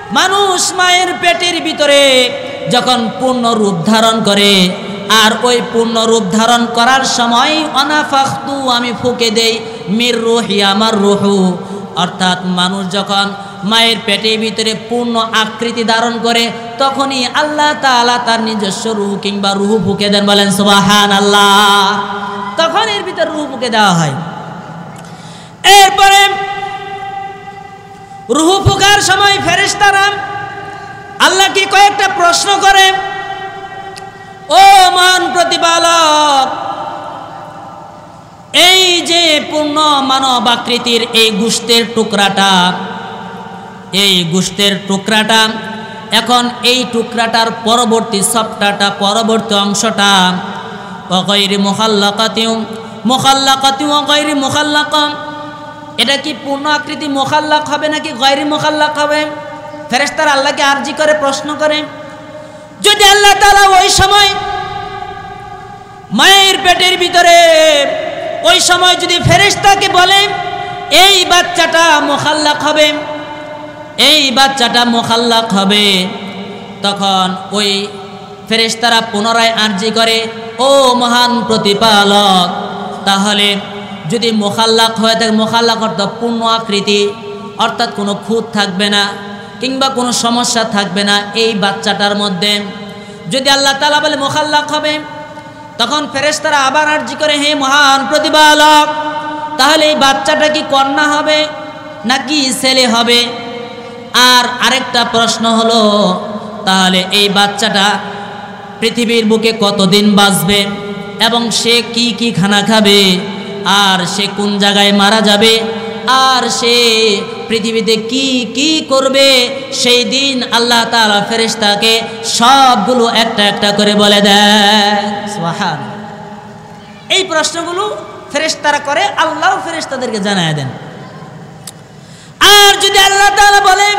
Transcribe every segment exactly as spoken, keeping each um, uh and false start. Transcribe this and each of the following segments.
মানুষ মায়ের পেটের ভিতরে যখন পূর্ণ রূপ ধারণ করে, আর ওই পূর্ণ রূপ ধারণ করার সময় অনাফাখতু আমি ফুঁকে দেই মির রুহি আমার রুহু, অর্থাৎ মানুষ যখন মায়ের পেটের ভিতরে পূর্ণ আকৃতি ধারণ করে তখনই আল্লাহ তাআলা তার নিজস্ব রূহ কিংবা রুহু ফুঁকে দেন। বলেন সুবহানাল্লাহ। তখন এর ভিতরে রুহু ফুঁকে দেওয়া হয়। এরপরে রুহু ফুঁকার সময় ফেরেশতারা আল্লাহকে কয়েকটা প্রশ্ন করে, ও মহান প্রতিপালক, এই যে পূর্ণ মানব আকৃতির এই গোশতের টুকরাটা, এই গোশতের টুকরাটা এখন এই টুকরাটার পরবর্তী সফটাটা পরবর্তী অংশটা গায়রি মুখাল্লাকাতিউ মুখাল্লাকাতিউ গায়রি মুখাল্লাকা, এটা কি পূর্ণ আকৃতি মুখাল্লাক হবে নাকি গায়রি মুখাল্লাক হবে? ফেরেশতারা আল্লাহকে আরজি করে প্রশ্ন করে। যদি আল্লাহ তাআলা ওই সময় মায়ের পেটের ভিতরে ওই সময় যদি ফেরেশতাকে বলেন এই বাচ্চাটা মুখাল্লাক হবে, এই বাচ্চাটা মুখাল্লাক হবে, তখন ওই ফেরেশতারা পুনরায় আরজি করে, ও মহান প্রতিপালক, তাহলে যদি মুখাল্লাক হয়ে থাকে, মুখাল্লাক অর্থাৎ পূর্ণ আকৃতি, অর্থাৎ কোনো খুঁত থাকবে না কিংবা কোনো সমস্যা থাকবে না এই বাচ্চাটার মধ্যে, যদি আল্লাহ তাআলা বলে মুখাল্লাক হবে, তখন ফেরেশতারা আবার আরজি করে, হে মহান প্রতিপালক, তাহলে এই বাচ্চাটা কি কন্যা হবে নাকি ছেলে হবে? আর আরেকটা প্রশ্ন হলো, তাহলে এই বাচ্চাটা পৃথিবীর বুকে কতদিন বাঁচবে এবং সে কি কি খানা খাবে, আর সে কোন জায়গায় মারা যাবে, আর সে পৃথিবীতে কি কি করবে, সেই দিন আল্লাহ তাআলা ফেরেশতাকে সবগুলো একটা একটা করে বলে দেন। সুবহানাল্লাহ। এই প্রশ্নগুলো ফেরেশতারা করে, আল্লাহ ফেরেশতাদেরকে জানায় দেন। আর যদি আল্লাহ তাআলা বলেন,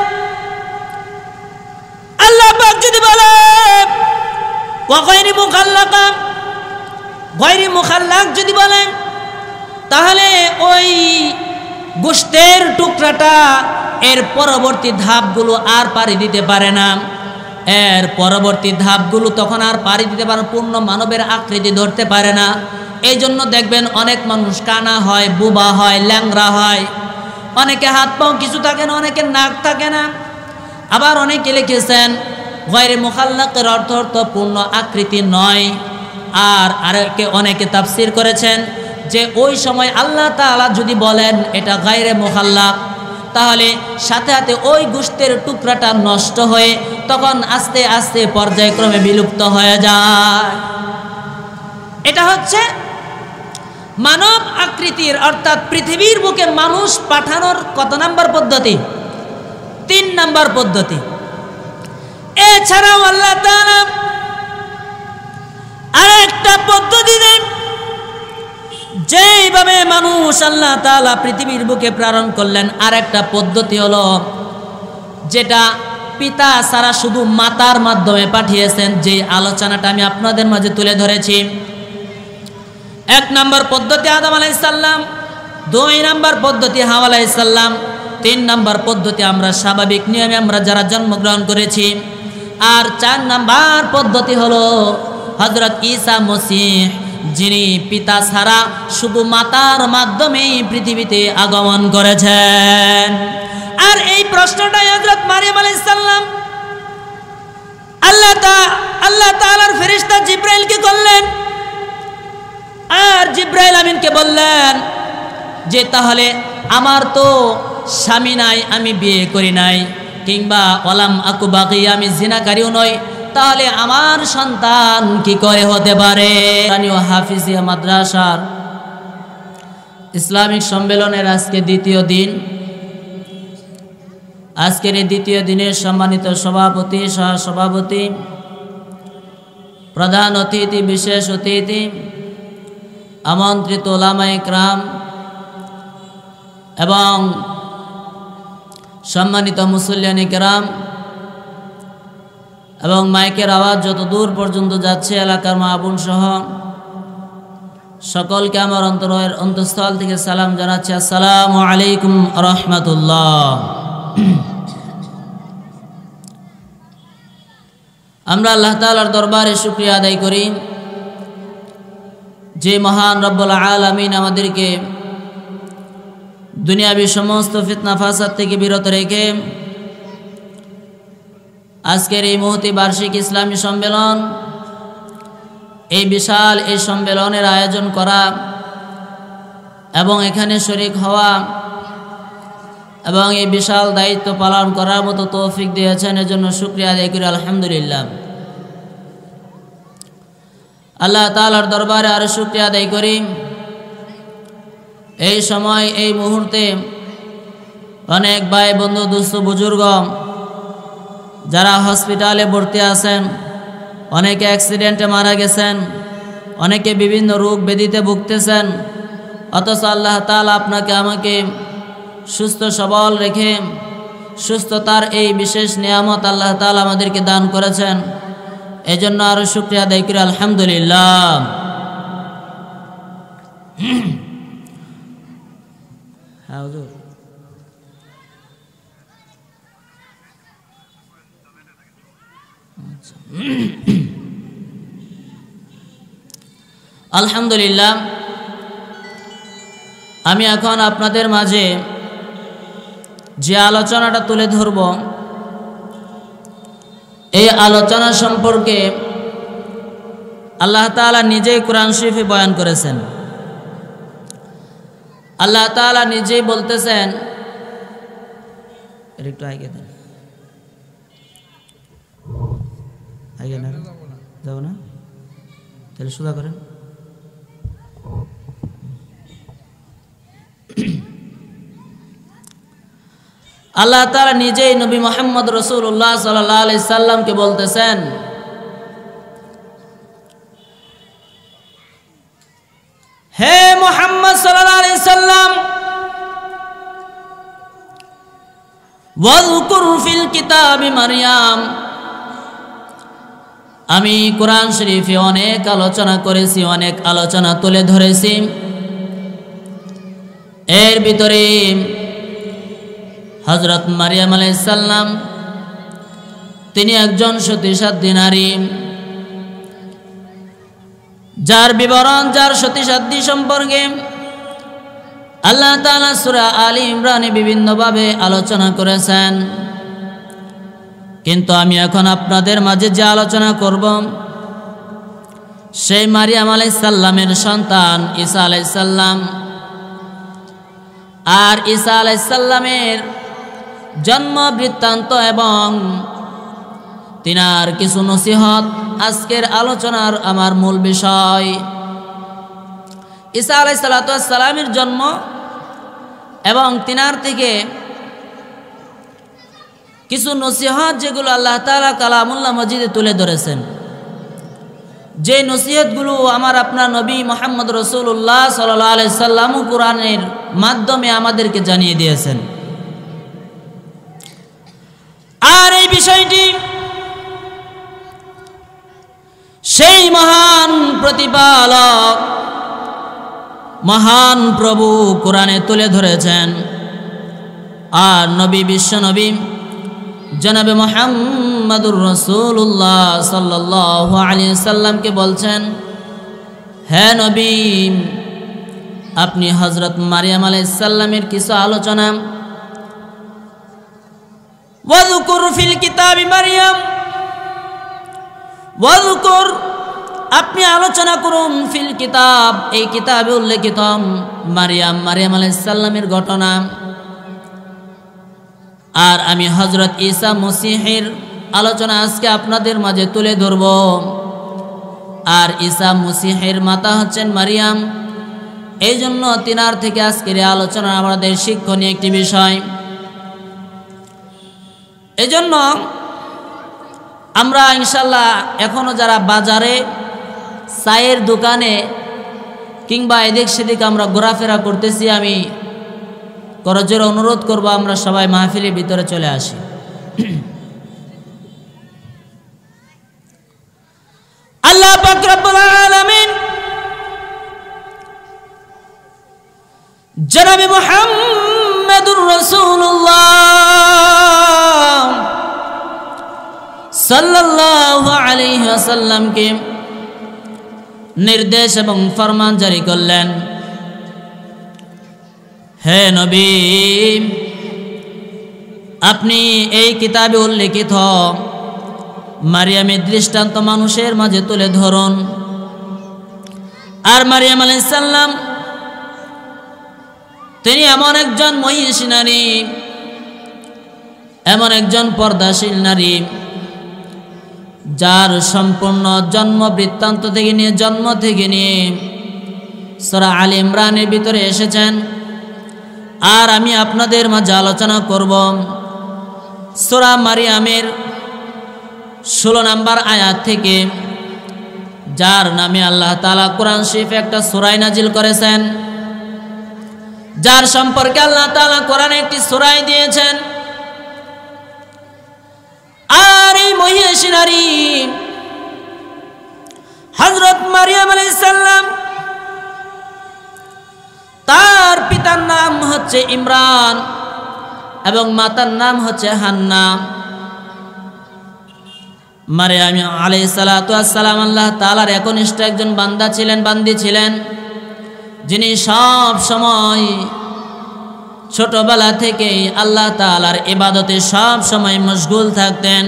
আল্লাহ পাক যদি বলে ওয়া গায়রি মুখাল্লাকা, গায়রি মুখাল্লাক যদি বলেন, তাহলে ওই গোশতের টুকরাটা এর পরবর্তী ধাপগুলো আর পাড়ি দিতে পারে না, এর পরবর্তী ধাপগুলো তখন আর পাড়ি দিতে পারে, পূর্ণ মানবের আকৃতি ধরতে পারে না। এই জন্য দেখবেন অনেক মানুষ কানা হয়, বুবা হয়, ল্যাংরা হয়, অনেকে হাত পাও কিছু থাকে না, অনেকে নাক থাকে না। আবার অনেকে লিখেছেন গায়রে মুখাল্লাকের অর্থ অর্থ পূর্ণ আকৃতি নয়। আর আরেকে অনেকে তাফসীর করেছেন যে ওই সময় আল্লাহ তাআলা যদি বলেন এটা গায়রে মুখাল্লাক, তাহলে সাথে সাথে ওই গোশতের টুকরাটা নষ্ট হয়ে তখন আস্তে আস্তে পর্যায়ক্রমে বিলুপ্ত হয়ে যায়। এটা হচ্ছে মানব আকৃতির অর্থাৎ পৃথিবীর বুকে মানুষ পাঠানোর কত নাম্বার পদ্ধতি? তিন নাম্বার পদ্ধতি। এছাড়াও আল্লাহ তাআলা আরেকটা পদ্ধতি দেন, যেইভাবে মানুষ আল্লাহ তাআলা পৃথিবীর বুকে প্রেরণ করলেন, আরেকটা পদ্ধতি হলো যেটা পিতা ছাড়া শুধু মাতার মাধ্যমে পাঠিয়েছেন, যে আলোচনাটা আমি আপনাদের মাঝে তুলে ধরেছি। এক নম্বর পদ্ধতি আদম আলাইহিস সালাম, দুই নম্বর পদ্ধতি হাওয়া আলাইহিস সালাম, তিন নম্বর পদ্ধতি আমরা স্বাভাবিক নিয়মে আমরা যারা জন্মগ্রহণ করেছি, আর চার নম্বর পদ্ধতি হলো হযরত ঈসা মসীহ, যিনি পিতা ছাড়া শুধু মাতার মাধ্যমেই পৃথিবীতে আগমন করেছেন। আর এই প্রশ্নটাই হযরত মারিয়াম আলাইহিস সালাম আল্লাহ তা আল্লাহ তাআলার ফেরেশতা জিবরাইলকে করলেন। আর জিবরাইল আমিনকে বললেন যে তাহলে আমার তো স্বামী নাই, আমি বিয়ে করি নাই, কিংবা ওয়ালাম আকু বাগী, আমি জিনাকারীও নই, তাহলে আমার সন্তান কি করে হতে পারে? হাফিজিয়া মাদ্রাসার ইসলামিক সম্মেলনের আজকে দ্বিতীয় দিন। আজকের এই দ্বিতীয় দিনের সম্মানিত সভাপতি, সহ সভাপতি, প্রধান অতিথি, বিশেষ অতিথি, আমন্ত্রিত ওলামায়ে কেরাম এবং সম্মানিত মুসল্লিয়ানে কেরাম এবং মাইকের আওয়াজ যত দূর পর্যন্ত যাচ্ছে এলাকার মা বোন সহ সকলকে আমার অন্তরের অন্তঃস্থল থেকে সালাম জানাচ্ছি। আসসালামু আলাইকুম রাহমাতুল্লাহ। আমরা আল্লাহ তাআলার দরবারে শুকরিয়া আদায় করি যে মহান রব্বুল আলামিন আমাদেরকে দুনিয়াবি সমস্ত ফিতনা ফাসাদ থেকে বিরত রেখে আজকের এই মুহূর্তে বার্ষিক ইসলামী সম্মেলন, এই বিশাল এই সম্মেলনের আয়োজন করা এবং এখানে শরীক হওয়া এবং এই বিশাল দায়িত্ব পালন করার মতো তৌফিক দিয়েছেন, এজন্য শুকরিয়া আদায় করি আলহামদুলিল্লাহ। আল্লাহ তাআলার দরবারে আরো শুকরিয়া আদায় করি এই সময় এই মুহূর্তে অনেক ভাই বন্ধু দুস্থ বুজুর্গ যারা হসপিটালে ভর্তি আছেন, অনেকে অ্যাক্সিডেন্টে মারা গেছেন, অনেকে বিভিন্ন রোগ ব্যাধিতে ভুগতেছেন, অথচ আল্লাহ তাআলা আপনাকে আমাকে সুস্থ সবল রেখে সুস্থতার এই বিশেষ নিয়ামত আল্লাহ তাআলা আমাদেরকে দান করেছেন, এজন্য আরো শুকরিয়া আদায় করি আলহামদুলিল্লাহ। হ্যাঁ হুজুর, আলহামদুলিল্লাহ। আমি এখন আপনাদের মাঝে যে আলোচনাটা তুলে ধরব, এই আলোচনা সম্পর্কে আল্লাহ তাআলা নিজেই কোরআন শরীফে বয়ান করেছেন। আল্লাহ তাআলা নিজেই বলতেছেন, একটু আগে দেন, আগে না যাব না, তাহলে সুদা করেন। আল্লাহ তাআলা নিজেই নবী মুহাম্মদ রাসূলুল্লাহ সাল্লাল্লাহু আলাইহি সাল্লামকে বলতেছেন, হে মুহাম্মদ সাল্লাল্লাহু আলাইহি সাল্লাম, ওয়াযকুর ফিল কিতাবি মারইয়াম। আমি কোরআন শরীফে অনেক আলোচনা করেছি, অনেক আলোচনা তুলে ধরেছি, এর ভিতরে হযরত মারিয়াম আলাইহিস সালাম তিনি একজন সতীসাধ্যী নারী, যার বিবরণ, যার সতীসাধ্যী সম্পর্কে আল্লাহ তাআলা সূরা আলী ইমরানে বিভিন্নভাবে আলোচনা করেছেন। কিন্তু আমি এখন আপনাদের মাঝে যে আলোচনা করব, সেই মারিয়াম আলাইহিস সালামের সন্তান ঈসা আলাইহিস সালাম, আর ঈসা আলাইহিস সালামের জন্ম বৃত্তান্ত এবং তিনার কিছু নসিহত আজকের আলোচনার আমার মূল বিষয়। ঈসা আলাইহিস সালামের জন্ম এবং তিনার থেকে কিছু নসিহত যেগুলো আল্লাহ তাআলা কালামুল্লাহ মজিদে তুলে ধরেছেন, যে নসিহতগুলো আমার আপনার নবী মুহাম্মদ রাসূলুল্লাহ সাল্লাল্লাহু আলাইহি সাল্লাম কোরআনের মাধ্যমে আমাদেরকে জানিয়ে দিয়েছেন। আর এই বিষয়টি সেই মহান প্রতিপালক মহান প্রভু কোরআনে তুলে ধরেছেন, আর নবী বিশ্ব নবী জনাবে মুহাম্মদুর রাসূলুল্লাহ সাল্লাল্লাহু আলাইহি সাল্লামকে বলছেন, হে নবী, আপনি হযরত মারিয়াম আলাইহিস সালামের কিছু আলোচনা, ওয়াযকুর ফিল কিতাবি মারিয়াম, ওয়াযকুর আপনি আলোচনা করুন, ফিল কিতাব এই কিতাবে উল্লেখিত মারিয়াম মারিয়াম আলাইহিস সালামের ঘটনা। আর আমি হযরত ঈসা মসিহের আলোচনা আজকে আপনাদের মাঝে তুলে ধরব। আর ঈসা মসিহের মাতা হচ্ছেন মারিয়াম, এই জন্য তিনার থেকে আজকের আলোচনা আমাদের শিক্ষণীয় একটি বিষয়। এই জন্য আমরা ইনশাল্লাহ এখনো যারা বাজারে, চায়ের দোকানে কিংবা এদিক সেদিক আমরা ঘোরাফেরা করতেছি, আমি করজোরে অনুরোধ করব আমরা সবাই মাহফিলের ভিতরে চলে আসি। আল্লাহ পাক রব্বুল আলামিন জনাবে মুহাম্মদুর রাসূলুল্লাহ সাল্লাল্লাহু আলাইহি ওয়াসাল্লামকে নির্দেশ এবং ফরমান জারি করলেন, হে নবী, আপনি এই কিতাবে উল্লেখিত মারিয়ামের দৃষ্টান্ত মানুষের মাঝে তুলে ধরুন। আর মারিয়াম আলাইহিস সালাম তিনি এমন একজন মহিষী নারী, এমন একজন পর্দাশীল নারী, যার সম্পূর্ণ জন্ম বৃত্তান্ত থেকে নিয়ে জন্ম থেকে নিয়ে সূরা আলে ইমরানের ভিতরে এসেছেন। আর আমি আপনাদের মাঝে আলোচনা করব সূরা মারিয়ামের ষোলো নম্বর আয়াত থেকে, যার নামে আল্লাহ তাআলা কোরআন শরীফে একটা সূরা নাজিল করেছেন, যার সম্পর্কে আল্লাহ তাআলা কোরআনে একটি সূরা দিয়েছেন। আর এই মহিষী নারী হযরত মারিয়াম আলাইহিস সালাম, তার পিতার নাম হচ্ছে ইমরান এবং মাতার নাম হচ্ছে হান্না। মারিয়াম আলাইহিস সালাতু ওয়াস সালাম আল্লাহ তাআলার একনিষ্ঠ একজন বান্দা ছিলেন, বান্দি ছিলেন, যিনি সব সময় ছোটবেলা থেকেই আল্লাহ তাআলার ইবাদতে সব সময় মশগুল থাকতেন,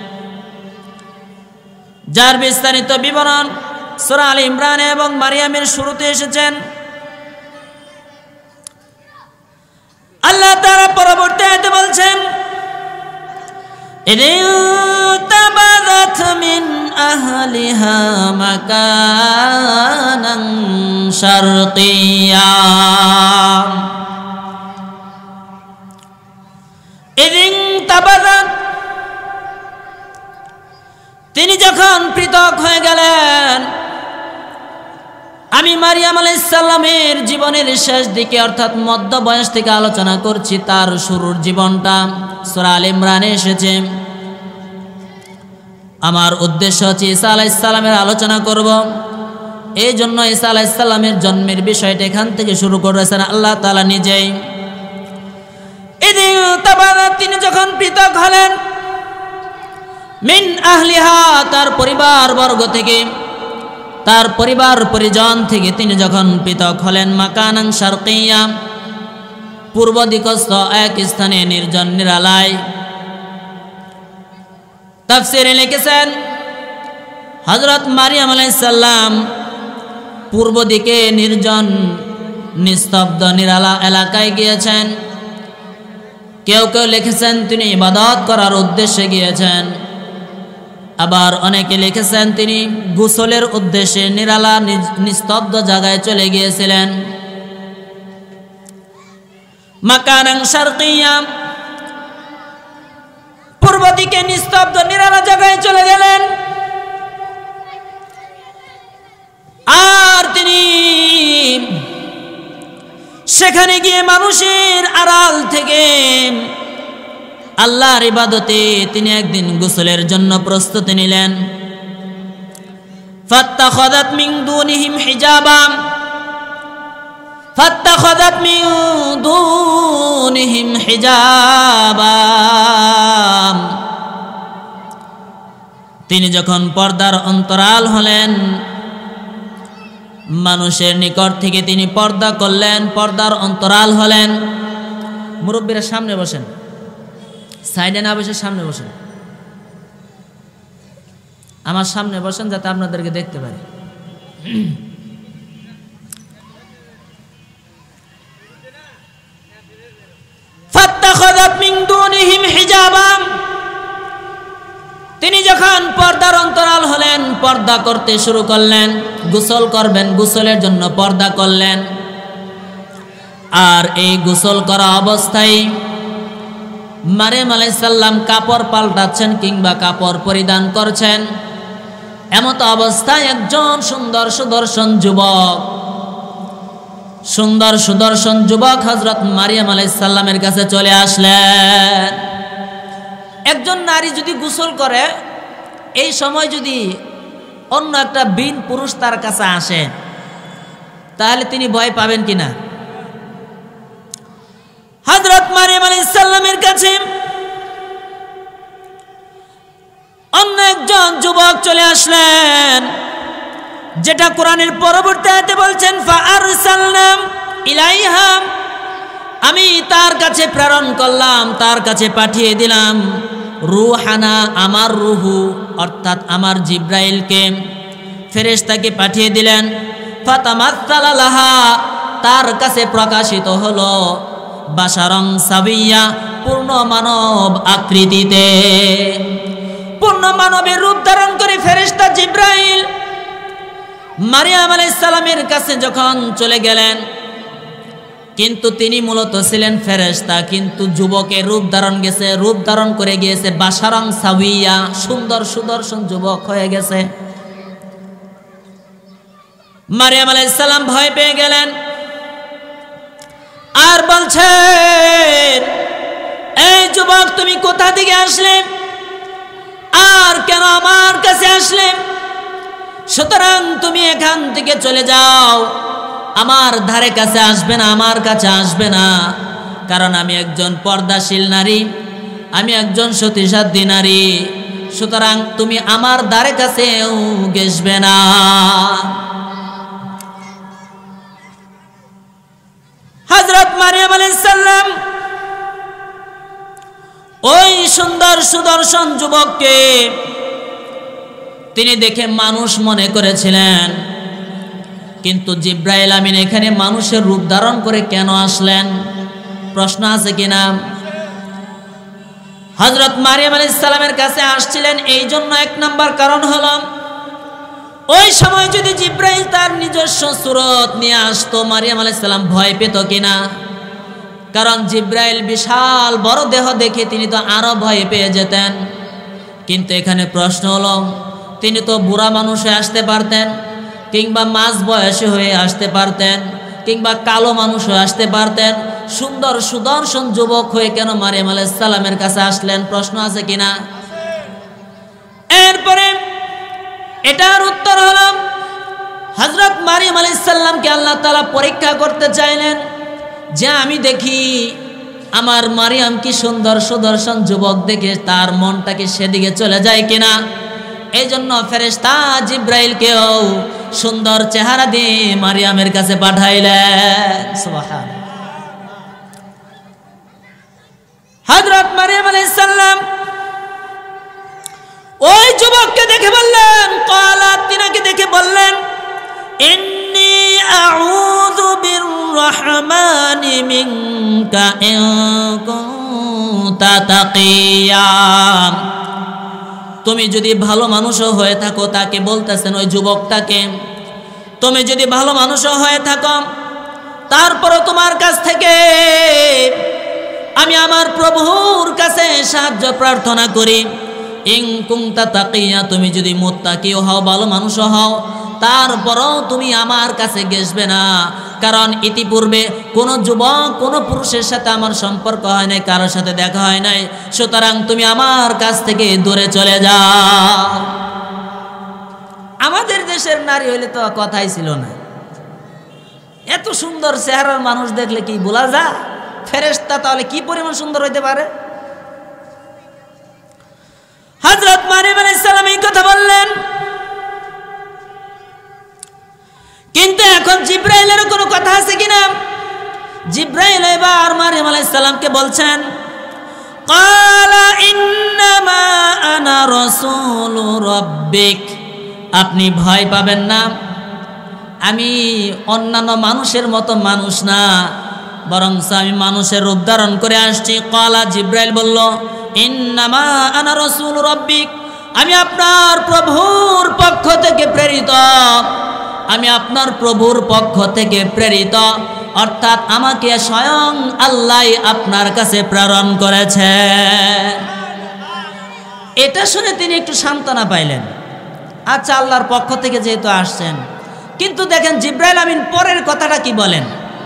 যার বিস্তারিত বিবরণ সূরা আলে ইমরান এবং মারিয়ামের শুরুতে এসেছেন। আল্লাহ তাআলা পরবর্তী আয়াতে বলছেন, ইনতাবাযাত মিন আহলিহা মাকানান শারকিয়্যা। ইনতাবাযাত, তিনি যখন পৃথক হয়ে গেলেন, আমি মারিয়াম আলাইহিস সালামের জীবনের শেষ দিকে অর্থাৎ মধ্য বয়স থেকে আলোচনা করছি, তার শুরুর জীবনটা সূরা আলে ইমরানে এসেছে। আমার উদ্দেশ্য হচ্ছে ঈসা আলাইহিস সালামের আলোচনা করব, এই জন্য ঈসা আলাইহিস সালামের জন্মের বিষয়টা এখান থেকে শুরু করেছেন আল্লাহ তাআলা নিজেই। এদিন তাবারাত, তিনি যখন পৃথক হলেন, মিন আহলিহা, তার পরিবার বর্গ থেকে, তার পরিবার পরিজন থেকে তিনি যখন পৃথক হলেন, মাকানান শারকিয়্যা, পূর্ব দিকস্থ এক স্থানে নির্জন নিরালায়। তাফসীরে লিখেছেন হযরত মারিয়াম আলাইহিস সালাম পূর্ব দিকে নির্জন নিস্তব্ধ নিরালা এলাকায় গিয়েছেন। কেউ কেউ লিখেছেন তিনি ইবাদত করার উদ্দেশ্যে গিয়েছেন, আবার অনেকে লিখেছেন তিনি গোসলের উদ্দেশ্যে নিরালা নিস্তব্ধ জায়গায় চলে গিয়েছিলেন। মাকানান শারকিয়্যা, পূর্ব দিকে নিস্তব্ধ নিরালা জায়গায় চলে গেলেন। আর তিনি সেখানে গিয়ে মানুষের আড়াল থেকে আল্লাহর ইবাদতে তিনি একদিন গোসলের জন্য প্রস্তুতি নিলেন। ফাত্তাখাযাত মিন দুনিহিম হিজাবাম, ফাত্তাখাযাত মিন দুনিহিম হিজাবাম, তিনি যখন পর্দার অন্তরাল হলেন, মানুষের নিকট থেকে তিনি পর্দা করলেন, পর্দার অন্তরাল হলেন। মুরব্বীরা সামনে বসেন, সাইডে না বসে সামনে বসেন, আমার সামনে বসেন যাতে আপনাদেরকে দেখতে পারি। ফাত্তাখাযাত মিন দুনিহিম হিজাবাম, তিনি যখন পর্দার অন্তরাল হলেন, পর্দা করতে শুরু করলেন, গোসল করবেন, গোসলের জন্য পর্দা করলেন। আর এই গোসল করা অবস্থায় মারিয়াম আলাইহিস সালাম কাপড় পাল্টাচ্ছেন কিংবা কাপড় পরিধান করছেন। এমত অবস্থায় একজন সুন্দর সুদর্শন যুবক, সুন্দর সুদর্শন যুবক হযরত মারিয়াম আলাইহিস সালামের কাছে চলে আসলেন। একজন নারী যদি গোসল করে, এই সময় যদি অন্য একটা বীর পুরুষ তার কাছে আসে, তাহলে তিনি ভয় পাবেন কিনা? হযরত মারিয়াম আলাইহিস সালামের কাছে অন্য চলে আসলেন, যেটা কোরআনের পরবর্তী আয়াতে বলছেন ফাআরসালনা ইলাইহা, আমি তার কাছে প্রেরণ করলাম, তার কাছে পাঠিয়ে দিলাম রূহানা, আমার রূহু অর্থাৎ আমার জিব্রাইলকে, ফেরেশতাকে পাঠিয়ে দিলেন। ফাতামাসসালা লাহা, তার কাছে প্রকাশিত হলো বাশারং সাবিয়্যা, পূর্ণ মানব আকৃতিতে, পূর্ণ মানবের রূপ ধারণ করে ফেরেশতা জিব্রাইল মারিয়াম আলাইহিস সালামের কাছে যখন চলে গেলেন, কিন্তু তিনি মূলত ছিলেন ফেরেশতা, কিন্তু যুবকের রূপ ধারণ গেছে, রূপ ধারণ করে গিয়েছে বাশারং সাবিয়্যা, সুন্দর সুদর্শন যুবক হয়ে গেছে। মারিয়াম আলাইহিস সালাম ভয় পেয়ে গেলেন আর বলছেন, এই যুবক তুমি কোথা থেকে আসলে আর কেন আমার কাছে আসলে? সুতরাং তুমি এখান থেকে চলে যাও, আমার ধারে কাছে আসবে না, আমার কাছে আসবে না, কারণ আমি একজন পর্দাশীল নারী, আমি একজন সতীসাধ্যী নারী, সুতরাং তুমি আমার ধারে কাছেও ঘেঁষবে না। হযরত মারিয়াম আলাইহিস সালাম ওই সুন্দর সুদর্শন যুবককে তিনি দেখে মানুষ মনে করেছিলেন, কিন্তু জিব্রাইল আমিন এখানে মানুষের রূপ ধারণ করে কেন আসলেন? প্রশ্ন আছে কিনা? হযরত মারিয়াম আলাইহিস সালামের কাছে আসছিলেন এই জন্য এক নাম্বার কারণ হলো, ওই সময় যদি জিব্রাইল তার নিজস্ব সুরত নিয়ে আসতো, মারিয়াম আলাইহিস সালাম ভয় পেত কিনা? কারণ জিব্রাইল বিশাল বড় দেহ দেখে তিনি তো আরো ভয় পেয়ে যেতেন। কিন্তু এখানে প্রশ্ন হলো, তিনি তো বুড়া মানুষ হয়ে আসতে পারতেন, কিংবা মাঝ বয়সী হয়ে আসতে পারতেন, কিংবা কালো মানুষ হয়ে আসতে পারতেন, সুন্দর সুদর্শন যুবক হয়ে কেন মারিয়াম আলাইহিস সালামের কাছে আসলেন? প্রশ্ন আছে কিনা? এরপরে এটার উত্তর হলো, হযরত মারিয়াম আলাইহিস সালামকে আল্লাহ তাআলা পরীক্ষা করতে চাইলেন যে আমি দেখি আমার মারিয়াম কি সুন্দর সুদর্শন যুবক দেখে তার মনটাকে সেদিকে চলে যায় কিনা। এই জন্য ফেরেশতা জিব্রাইলকেও সুন্দর চেহারা দিয়ে মারিয়ামের কাছে পাঠাইলেন। সুবহানাল্লাহ। হযরত মারিয়াম আলাইহিস সালাম ওই যুবককে দেখে বললেন, ক্বালাত, তিনাকে দেখে বললেন, ইন্নী আউযু বিররহমানি মিনকা ইন কুনতা তাকিয়া। তুমি যদি ভালো মানুষও হয়ে থাকো, তাকে বলতেছেন ওই যুবকটাকে, তুমি যদি ভালো মানুষও হয়ে থাকো, তারপরও তোমার কাছ থেকে আমি আমার প্রভুর কাছে সাহায্য প্রার্থনা করি। ইন কুনতা তাকিয়া, তুমি যদি মুত্তাকিও হও, ভালো মানুষও হও, তারপরও তুমি আমার কাছে ঘেঁষবে না, কারণ ইতিপূর্বে কোনো যুবক কোনো পুরুষের সাথে আমার সম্পর্ক হয় নাই, কারোর সাথে দেখা হয় নাই, সুতরাং তুমি আমার কাছ থেকে দূরে চলে যাও। আমাদের দেশের নারী হইলে তো কথাই ছিল না, এত সুন্দর চেহারার মানুষ দেখলে কি বলা যায়? ফেরেশতা তাহলে কি পরিমাণ সুন্দর হইতে পারে? হযরত মারিয়াম আলাইহিস সালাম এই কথা বললেন, কিন্তু এখন জিব্রাইলের কোনো কথা আছে কিনা? জিব্রাইল এবার মারিয়াম আলাইহিস সালামকে বলছেন, ক্বালা ইন্নামা আনা রাসূলু রাব্বিক, আপনি ভয় পাবেন না, আমি অন্যান্য মানুষের মতো মানুষ না, বরং আমি মানুষের রূপ ধারণ করে আসছি। ক্বালা, জিব্রাইল বলল, ইন্নামা আনা রাসূলু রাব্বিক, আমি আপনার প্রভুর পক্ষ থেকে প্রেরিত, আমি আপনার প্রভুর পক্ষ থেকে প্রেরিত, অর্থাৎ আমাকে স্বয়ং আল্লাহ আপনার কাছে প্রেরণ করেছে। এটা শুনে তিনি একটু সান্ত্বনা পাইলেন, আচ্ছা আল্লাহর পক্ষ থেকে যেহেতু আসছেন। কিন্তু দেখেন জিব্রাইল আমিন পরের কথাটা কি বলেন।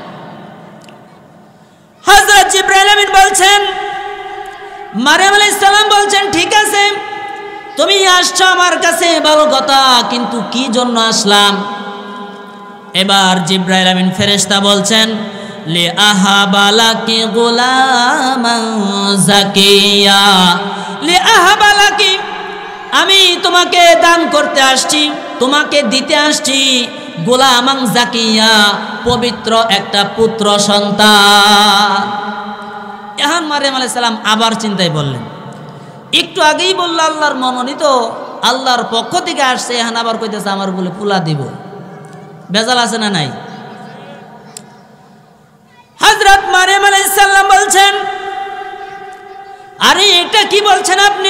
হযরত জিব্রাইল আমিন বলছেন, মারিয়াম আলাইহিস সালাম বলছেন, ঠিক আছে তুমি আসছো আমার কাছে, ভালো কথা, কিন্তু কি জন্য আসলাম? এবার জিব্রাইল আমিন ফেরেশতা বলছেন, লি আহাবালাকি গুলামান যাকিয়া, লি আহাবালাকি, আমি তোমাকে দান করতে আসছি, তোমাকে দিতে আসছি গোলামাং জাকিয়া, পবিত্র একটা পুত্র সন্তান। এখন মারিয়াম আলাইহিস সালাম আবার চিন্তায় বললেন, একটু আগেই বলল আল্লাহর মনোনীত, আল্লাহর পক্ষ থেকে আসছে, এখন আবার কইতেছে আমার বলে পুলা দিব। বেজাল আছে না নাই? হযরত মারিয়াম আলাইহিস সালাম বলছেন, আরে এটা কি বলছেন আপনি?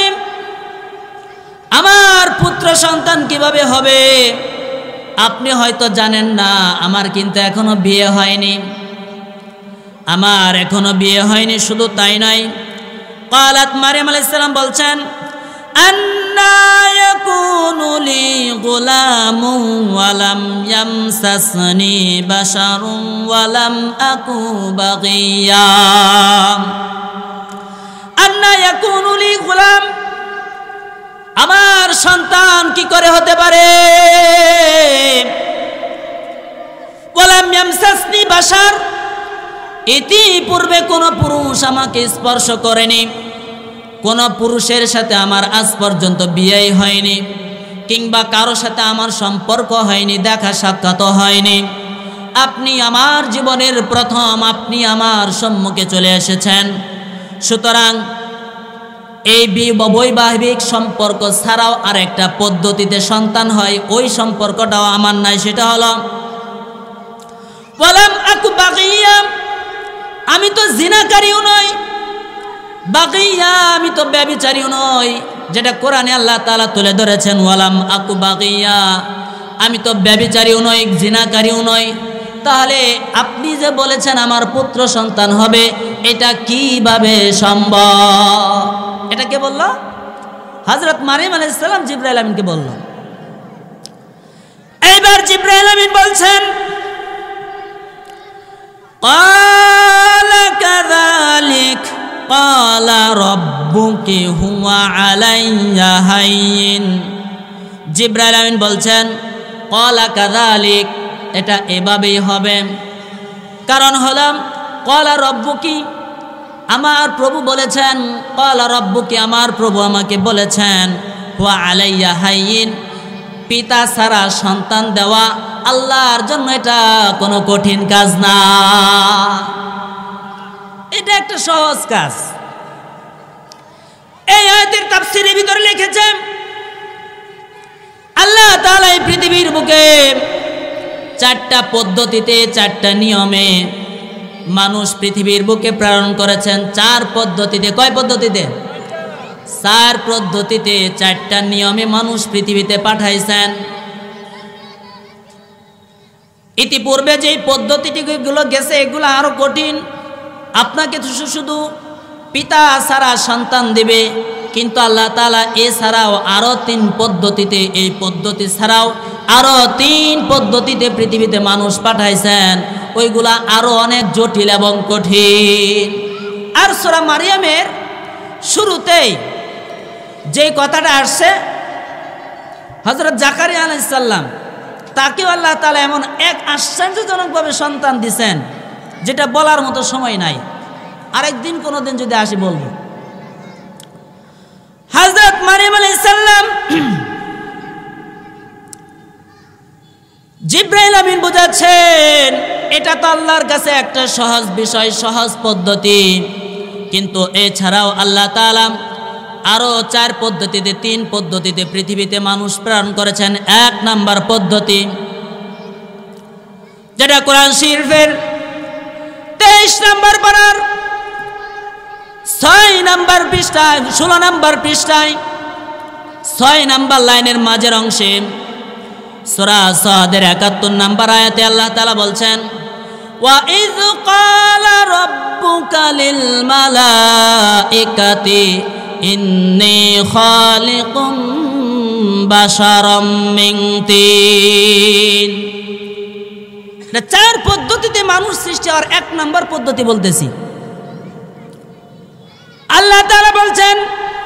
আমার পুত্র সন্তান কিভাবে হবে? আপনি হয়তো জানেন না, আমার কিন্তু এখনো বিয়ে হয়নি, আমার এখনো বিয়ে হয়নি। শুধু তাই নয়, ক্বালাত মারিয়াম আলাইহিস সালাম বলছেন, আন্না ইয়াকুনু লি গুলামুন ওয়া লাম ইয়ামসাসনি বাশারুন ওয়া লাম আকু বাগিয়া। আন্না ইয়াকুনু লি গুলাম, আমার সন্তান কি করে হতে পারে? ওয়া লাম ইয়ামসাসনি বাশার, ইতিপূর্বে কোন পুরুষ আমাকে স্পর্শ করেনি, কোন পুরুষের সাথে আমার আজ পর্যন্ত বিয়েই হয়নি, কিংবা কারো সাথে আমার সম্পর্ক হয়নি, দেখা সাক্ষাৎ হয়নি। আপনি আমার জীবনের প্রথম, আপনি আমার সম্মুখে চলে এসেছেন। সুতরাং এই বৈবাহিক সম্পর্ক ছাড়াও আর একটা পদ্ধতিতে সন্তান হয়, ওই সম্পর্কটাও আমার নাই। সেটা হলো ওয়ালাম আকু বাগিয়া, আমি তো জিনাকারীও নই, বাগিয়া আমি তো ব্যভিচারীও নই, যেটা কোরআনে আল্লাহ তাআলা তুলে ধরেছেন, ওয়ালাম আকু বাগিয়া, আমি তো ব্যভিচারীও নই, জিনাকারীও নই। তাহলে আপনি যে বলেছেন আমার পুত্র সন্তান হবে, এটা কিভাবে সম্ভব? এটা কে বলল? হযরত মারিয়াম আলাইহিস সালাম জিবরাইল আমিনকে বলল। এইবার জিবরাইল আমিন বলছেন, ক্বালা কাযালিক ক্বালা রাব্বুকি হুয়া আলাইয়া হাইয়িন। জিবরাইল আমিন বলছেন, ক্বালা কাযালিক, এটা এভাবেই হবে। কারণ হলো ক্বালা রাব্বুকি, আমার প্রভু বলেছেন, ক্বালা রাব্বুকি, আমার প্রভু আমাকে বলেছেন, হুয়া আলাইয়া হাইয়িন, পিতা ছাড়া সন্তান দেওয়া আল্লাহর জন্য এটা কোনো কঠিন কাজ না, এটা একটা সহজ কাজ। এই আয়াতের তাফসীরের ভিতরে লিখেছেন, আল্লাহ তাআলা এই পৃথিবীর বুকে চারটা পদ্ধতিতে, চারটা নিয়মে মানুষ পৃথিবীর বুকে প্রেরণ করেছেন। চার পদ্ধতিতে। কয় পদ্ধতিতে? চার পদ্ধতিতে, চারটা নিয়মে মানুষ পৃথিবীতে পাঠাইছেন। ইতিপূর্বে যেই পদ্ধতিগুলো গেছে এগুলো আরো কঠিন। আপনাকে শুধু পিতা ছাড়া সন্তান দেবে, কিন্তু আল্লাহ তাআলা এছাড়াও আরো তিন পদ্ধতিতে, এই পদ্ধতি ছাড়াও আরো তিন পদ্ধতিতে পৃথিবীতে মানুষ পাঠাইছেন। ওইগুলা আরো অনেক জটিল এবং কঠিন। আর সূরা মারিয়ামের শুরুতেই যে কথাটা আসছে, হযরত জাকারিয়া আলাইহিস সালাম, তাকেও আল্লাহ তাআলা এমন এক আশ্চর্যজনকভাবে সন্তান দিয়েছেন, যেটা বলার মতো সময় নাই। আরেকদিন কোনোদিন যদি আসি বলবো। হযরত মারিয়াম আলাইহিস সালাম জিবরাইল আমিন বুঝাচ্ছেন, এটা তো আল্লাহর কাছে একটা সহজ বিষয়, সহজ পদ্ধতি, কিন্তু এছাড়াও আল্লাহ তাআলা আরো চার পদ্ধতিতে, তিন পদ্ধতিতে পৃথিবীতে মানুষ প্রেরণ করেছেন। এক নাম্বার পদ্ধতি, যেটা কোরআন শরীফের তেইশ নাম্বার পারার ছয় নাম্বার পৃষ্ঠায়, ষোলো নাম্বার পৃষ্ঠায়, ছয় নাম্বার লাইনের মাঝের অংশে সূরা সাদের একাত্তর নাম্বার আয়াতে আল্লাহ তাআলা বলছেন, ওয়া ইয ক্বালা রাব্বুকা লিল মালাইকাতি ইন্নী খালিকুম বাশারাম মিন তিন। চার পদ্ধতিতে মানুষ সৃষ্টি হওয়ার এক নাম্বার পদ্ধতি বলতেছি। আল্লাহ তাআলা বলছেন,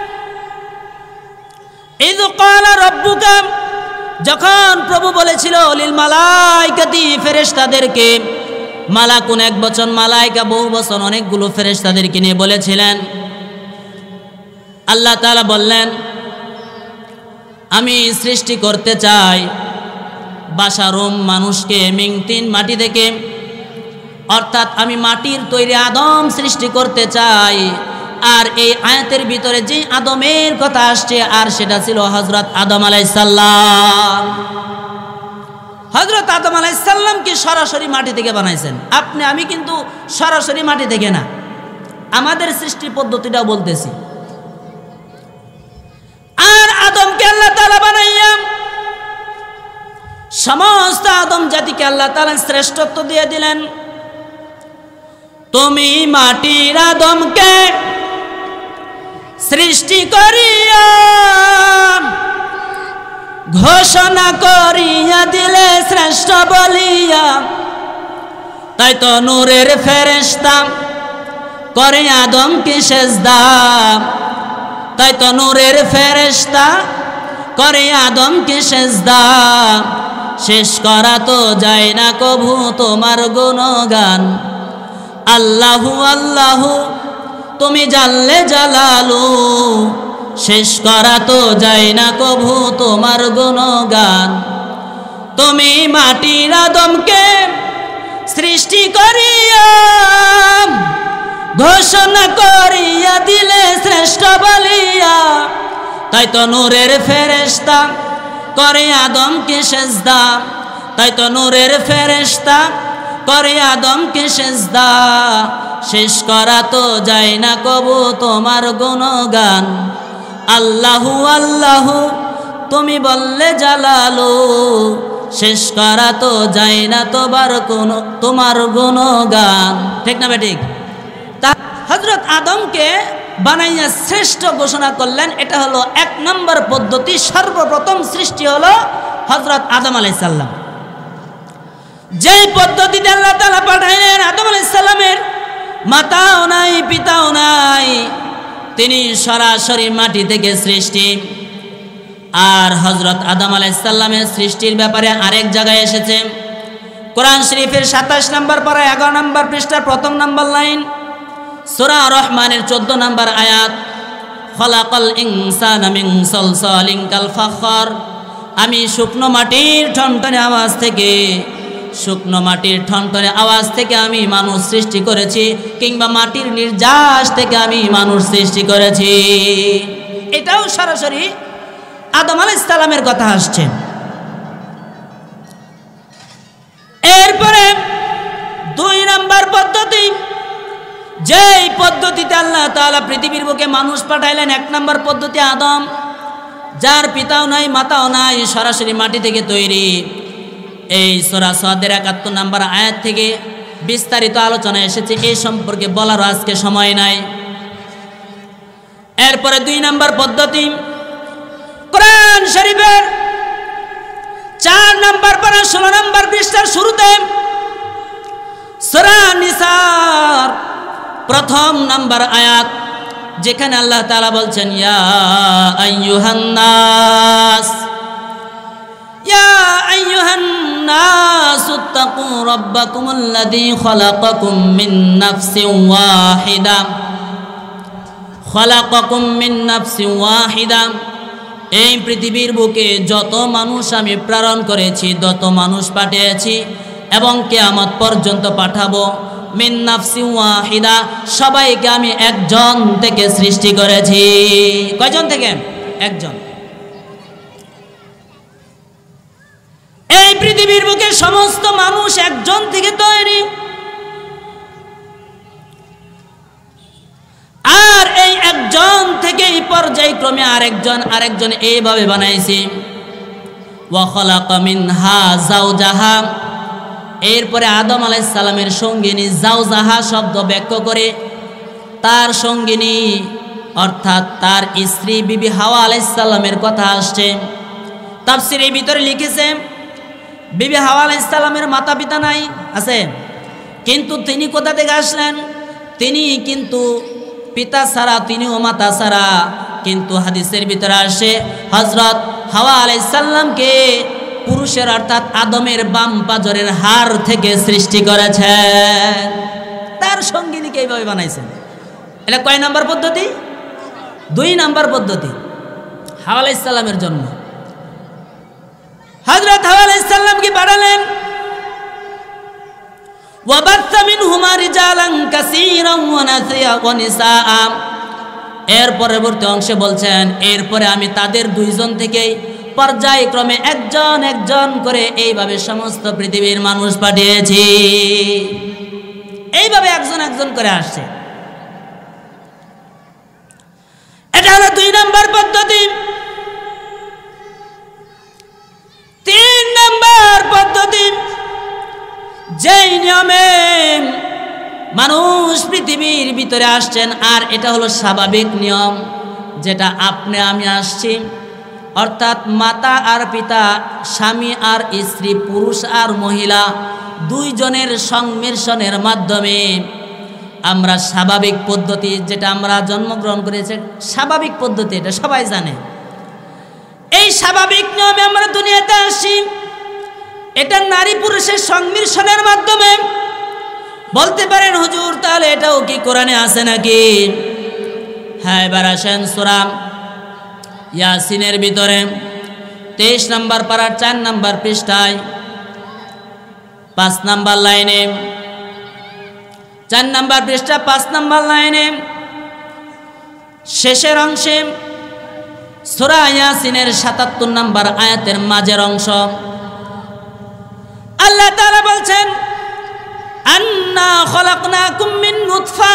ইয ক্বালা রাব্বুকা, যখন প্রভু বলেছিল লিল মালাইকাতি, ফেরেশতাদেরকে, মালাকুন এক বচন, মালাইকা বহু বচন, অনেকগুলো ফেরেশতাদেরকে নিয়ে বলেছিলেন। আল্লাহ তাআলা বললেন, আমি সৃষ্টি করতে চাই বাশারুম মানুষকে মিন তিন মাটি থেকে, অর্থাৎ আমি মাটির তৈরি আদম সৃষ্টি করতে চাই। আর এই আয়াতের ভিতরে যে আদমের কথা আসছে আর সেটা ছিল হযরত আদম আলাইহিস সালাম। হযরত আদম আলাইহিস সালামকে সরাসরি মাটি থেকে বানাইছেন। আপনি আমি কিন্তু সরাসরি মাটি থেকে না, আমাদের সৃষ্টি পদ্ধতিটাও বলতেছি। আর আদমকে আল্লাহ তাআলা বানাইয়া সমস্ত আদম জাতিকে আল্লাহ তাআলা শ্রেষ্ঠত্ব দিয়ে দিলেন। তুমি মাটির আদমকে সৃষ্টি করিয়া ঘোষণা করিয়া দিলে শ্রেষ্ঠ বলিয়া, তাই তো নূরের ফেরেশতা করে আদমকে সেজদা, তাই তো নূরের ফেরেশতা করে আদমকে সেজদা। শেষ করা তো যায় না কভু তোমার গুণগান। আল্লাহু আল্লাহু তুমি জাল্লে জালালু, শেষ করা তো যায় না কভু তোমার গুণগান। তুমি মাটির আদমকে সৃষ্টি করিয়া ঘোষণা করিয়া দিলে শ্রেষ্ঠ বলিয়া, তাই তো নূরের ফেরেশতা করে আদমকে সেজদা, তাই তো নূরের ফেরেশতা করে আদমকে সেজদা। শেষ করা তো যায় না কবু তোমার গুণগান। আল্লাহু আল্লাহু তুমি বললে জালালু, শেষ করা তো যায় না তোমার কোন তোমার গুণগান। ঠিক না বেঠিক? তা হযরত আদমকে বানাইয়া শ্রেষ্ঠ ঘোষণা করলেন। এটা হলো এক নম্বর পদ্ধতি। সর্বপ্রথম সৃষ্টি হলো হযরত আদম আলাইহিস সালাম। যেই পদ্ধতিতে আল্লাহ তাআলা পাঠাইলেন, আদম আলাইহিস সালামের মাতাও নাই পিতাও নাই, তিনি সরাসরি মাটি থেকে সৃষ্টি। আর হযরত আদম আলাইহিস সালামের সৃষ্টির ব্যাপারে আরেক জায়গায় এসেছে কোরআন শরীফের সাতাশ নম্বর পারা এগারো নম্বর পৃষ্ঠার প্রথম নম্বর লাইন, সূরা রহমানের চোদ্দ নম্বর আয়াত, খলাকাল ইনসানা মিন সালসালিন কাল ফাখর। আমি শুকনো মাটির ঠনঠনে আওয়াজ থেকে শুকনো মাটির ঠনঠনে আওয়াজ থেকে আমি মানুষ সৃষ্টি করেছি, কিংবা মাটির নির্যাস থেকে আমি মানুষ সৃষ্টি করেছি। এটাও সরাসরি আদম আলাইহিস সালামের কথা আসছে। এরপরে দুই নম্বর পদ্ধতি, যেই পদ্ধতিতে আল্লাহ তাআলা পৃথিবীর বুকে মানুষ পাঠাইলেন, এক নম্বর পদ্ধতি আদম, যার পিতাও নাই মাতাও নাই, সরাসরি মাটি থেকে তৈরি। এই সূরা সাদের একাত্তর নম্বর আয়াত থেকে বিস্তারিত আলোচনা এসেছে, এই সম্পর্কে বলার আজকে সময় নাই। এরপরে দুই নম্বর পদ্ধতি কোরআন শরীফের চার নম্বর পারা ষোলো নম্বর পৃষ্ঠার শুরুতে সূরা নিসার প্রথম নম্বর আয়াত, যেখানে আল্লাহ তাআলা বলছেন, ইয়া আইয়ুহান নাস ইয়া আইয়ুহান নাস ইত্তাকু রাব্বাকুমুল্লাযী খালাকাকুম মিন নাফসিন ওয়াহিদা খালাকাকুম মিন নাফসিন ওয়াহিদা। এই পৃথিবীর বুকে যত মানুষ আমি প্রেরণ করেছি, যত মানুষ পাঠিয়েছি এবং কিয়ামত পর্যন্ত পাঠাবো, মিন নাফসিন ওয়াহিদা, সবাইকে আমি একজন থেকে সৃষ্টি করেছি। কয়জন থেকে? একজন। এই পৃথিবীর বুকে সমস্ত মানুষ একজন থেকে তৈরি। আর এই একজন থেকে এই পর্যায়ক্রমে আরেকজন আরেকজন এইভাবে বানাইছি। ওয়া খালাকা মিনহা যাওজাহা, এরপরে আদম আলাইহিস সালামের সঙ্গিনী যাওজাহা শব্দ ব্যাখ্যা করে তার সঙ্গিনী অর্থাৎ তার স্ত্রী বিবি হাওয়া আলাইহিস সালামের কথা আসছে। তাফসীরের ভিতরে লিখেছে, বিবি হাওয়া আলাইহিস সালামের মাতা পিতা নাই, আছে, কিন্তু তিনি কোথা থেকে আসলেন? তিনি কিন্তু পিতা ছাড়া, তিনিও মাতা ছাড়া। কিন্তু হাদিসের ভিতরে আসে হযরত হাওয়া আলাইহিস সালামকে পুরুষের অর্থাৎ আদমের বাম পাজরের হাড় থেকে সৃষ্টি করেছেন, তার সঙ্গিনীকে এইভাবে বানাইছেন। এটা কয় নাম্বার পদ্ধতি? দুই নাম্বার পদ্ধতি হাওয়া আলাইহিস সালামের জন্য। হযরত হাওয়া আলাইহিস সালামকে পাঠালেন। ওয়া বাত্তা মিনহুমা রিজালান কাসীরান ওয়া নিসাআ। এর পরবর্তী অংশে বলছেন, এরপরে আমি তাদের দুইজন থেকেই পর্যায়ক্রমে একজন একজন করে এইভাবে সমস্ত পৃথিবীর মানুষ পাঠিয়েছি। এইভাবে একজন একজন করে আসছে। এটা হলো দুই নম্বর পদ্ধতি। তিন নম্বর পদ্ধতি, যেই নিয়মে মানুষ পৃথিবীর ভিতরে আসছেন, আর এটা হলো স্বাভাবিক নিয়ম, যেটা আপনি আমি আসছি, অর্থাৎ মাতা আর পিতা, স্বামী আর স্ত্রী, পুরুষ আর মহিলা, দুইজনের সংমিশ্রণের মাধ্যমে আমরা স্বাভাবিক পদ্ধতি, যেটা আমরা জন্মগ্রহণ করেছি স্বাভাবিক পদ্ধতি, এটা সবাই জানে। এই স্বাভাবিক নিয়মে আমরা দুনিয়াতে আসি, এটা নারী পুরুষের সংমিশ্রণের মাধ্যমে। বলতে পারেন হুজুর, তাহলে এটাও কি কোরআনে আছে নাকি? হ্যাঁ, এবার আসেন সূরা ইয়াসিনের ভিতরে তেইশ নম্বর পারার চার নম্বর পৃষ্ঠায় পাঁচ নম্বর লাইনে, চার নম্বর পৃষ্ঠা পাঁচ নম্বর লাইনে শেষের অংশে সূরা ইয়াসিনের সাতাত্তর নম্বর আয়াতের মাঝের অংশ আল্লাহ তাআলা বলছেন, আন্না খলাকনাকুম মিন নুতফা।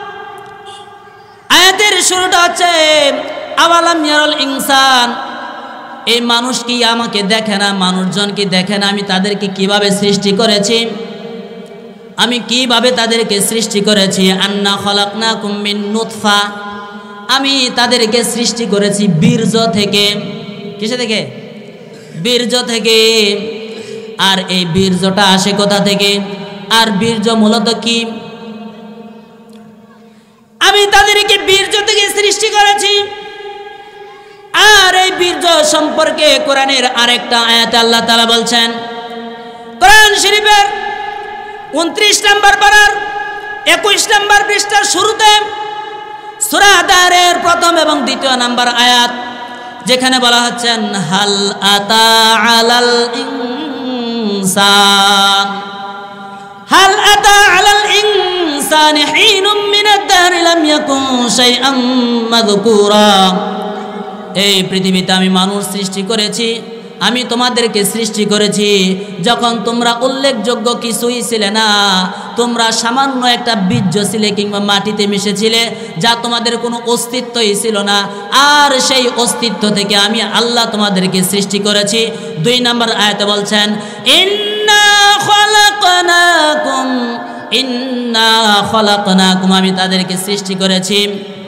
আয়াতের শুরুটা হচ্ছে আওয়ালাম ইয়ারাল ইনসান। এই মানুষ কি আমাকে দেখে না? মানুষজন কি দেখে না আমি তাদেরকে কিভাবে সৃষ্টি করেছি? আমি কিভাবে তাদেরকে সৃষ্টি করেছি? আন্না খলাকনাকুম মিন নুতফা। আমি তাদেরকে সৃষ্টি করেছি বীর্য থেকে। কিসে থেকে? বীর্য থেকে। আর এই বীর্যটা আসে কোথা থেকে? আর বীর্য মূলত কি? আমি তাদেরকে বীর্য থেকে সৃষ্টি করেছি। আর এই বীর্য সম্পর্কে কোরআনের আরেকটা আয়াতে আল্লাহ তাআলা বলছেন, কোরআন শরীফের উনত্রিশ নম্বর পারার একুশ নম্বর পৃষ্ঠার শুরুতে সূরা দারের প্রথম এবং দ্বিতীয় নম্বর আয়াত, যেখানে বলা হচ্ছেন, হাল আতা আলাল ইনসান হাল আতা আলাল ইনসানি হিনুম মিনাদ দাহরি লাম ইয়াকুন শাইআম মাযকুরা। এই পৃথিবীতে আমি মানুষ সৃষ্টি করেছি, আমি তোমাদেরকে সৃষ্টি করেছি যখন তোমরা উল্লেখযোগ্য কিছুই ছিলে না। তোমরা সামান্য একটা বীর্য ছিলে কিংবা মাটিতে মিশেছিলে, যা তোমাদের কোনো অস্তিত্বই ছিল না। আর সেই অস্তিত্ব থেকে আমি আল্লাহ তোমাদেরকে সৃষ্টি করেছি। দুই নম্বর আয়াতে বলছেন, ইন্না খলাকনাকুম ইন্না খলাকনাকুম আমি তাদেরকে সৃষ্টি করেছি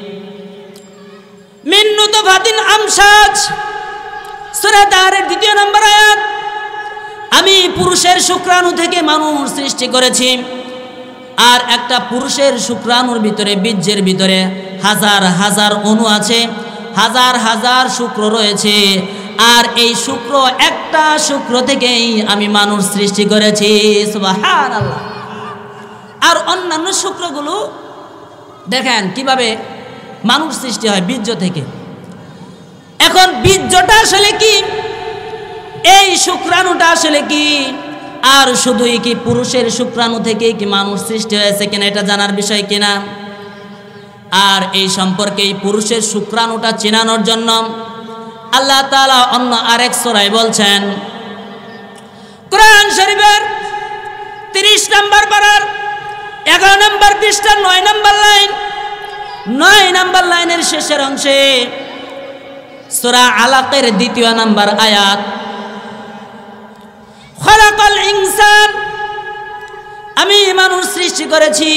মিন নুতফাতিন আমশাজ। সূরা দারের দ্বিতীয় নম্বর আয়াত, আমি পুরুষের শুক্রাণু থেকে মানুষ সৃষ্টি করেছি। আর একটা পুরুষের শুক্রাণুর ভিতরে, বীর্যের ভিতরে হাজার হাজার অণু আছে, হাজার হাজার শুক্র রয়েছে। আর এই শুক্র, একটা শুক্র থেকেই আমি মানুষ সৃষ্টি করেছি। সুবহানাল্লাহ। আর অন্যান্য শুক্রগুলো দেখেন কিভাবে মানুষ সৃষ্টি হয় বীর্য থেকে। এখন বীর্যটা আসলে কি? এই শুক্রাণুটা আসলে কি? আর শুধুই কি পুরুষের শুক্রাণু থেকে কি মানুষ সৃষ্টি হয়েছে কিনা এটা জানার বিষয় কিনা? আর এই সম্পর্কে এই পুরুষের শুক্রাণুটা চেনানোর জন্য আল্লাহ তাআলা অন্য আরেক সূরায় বলছেন, কোরআন শরীফের তিরিশ নম্বর পারার এগারো নম্বর পৃষ্ঠা নয় নম্বর লাইন, নয় নম্বর লাইনের শেষের অংশে সূরা আলাকের দ্বিতীয় নম্বর আয়াত, খলাকাল ইনসান আমি মানুষ সৃষ্টি করেছি,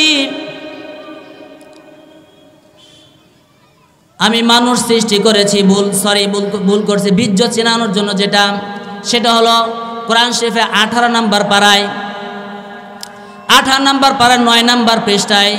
আমি মানুষ সৃষ্টি করেছি ভুল সরি ভুল ভুল করছি বীর্য চেনানোর জন্য, যেটা সেটা হলো কোরআন শরীফে আঠারো নম্বর পারায়, আঠারো নম্বর পারার নয় নম্বর পৃষ্ঠায়,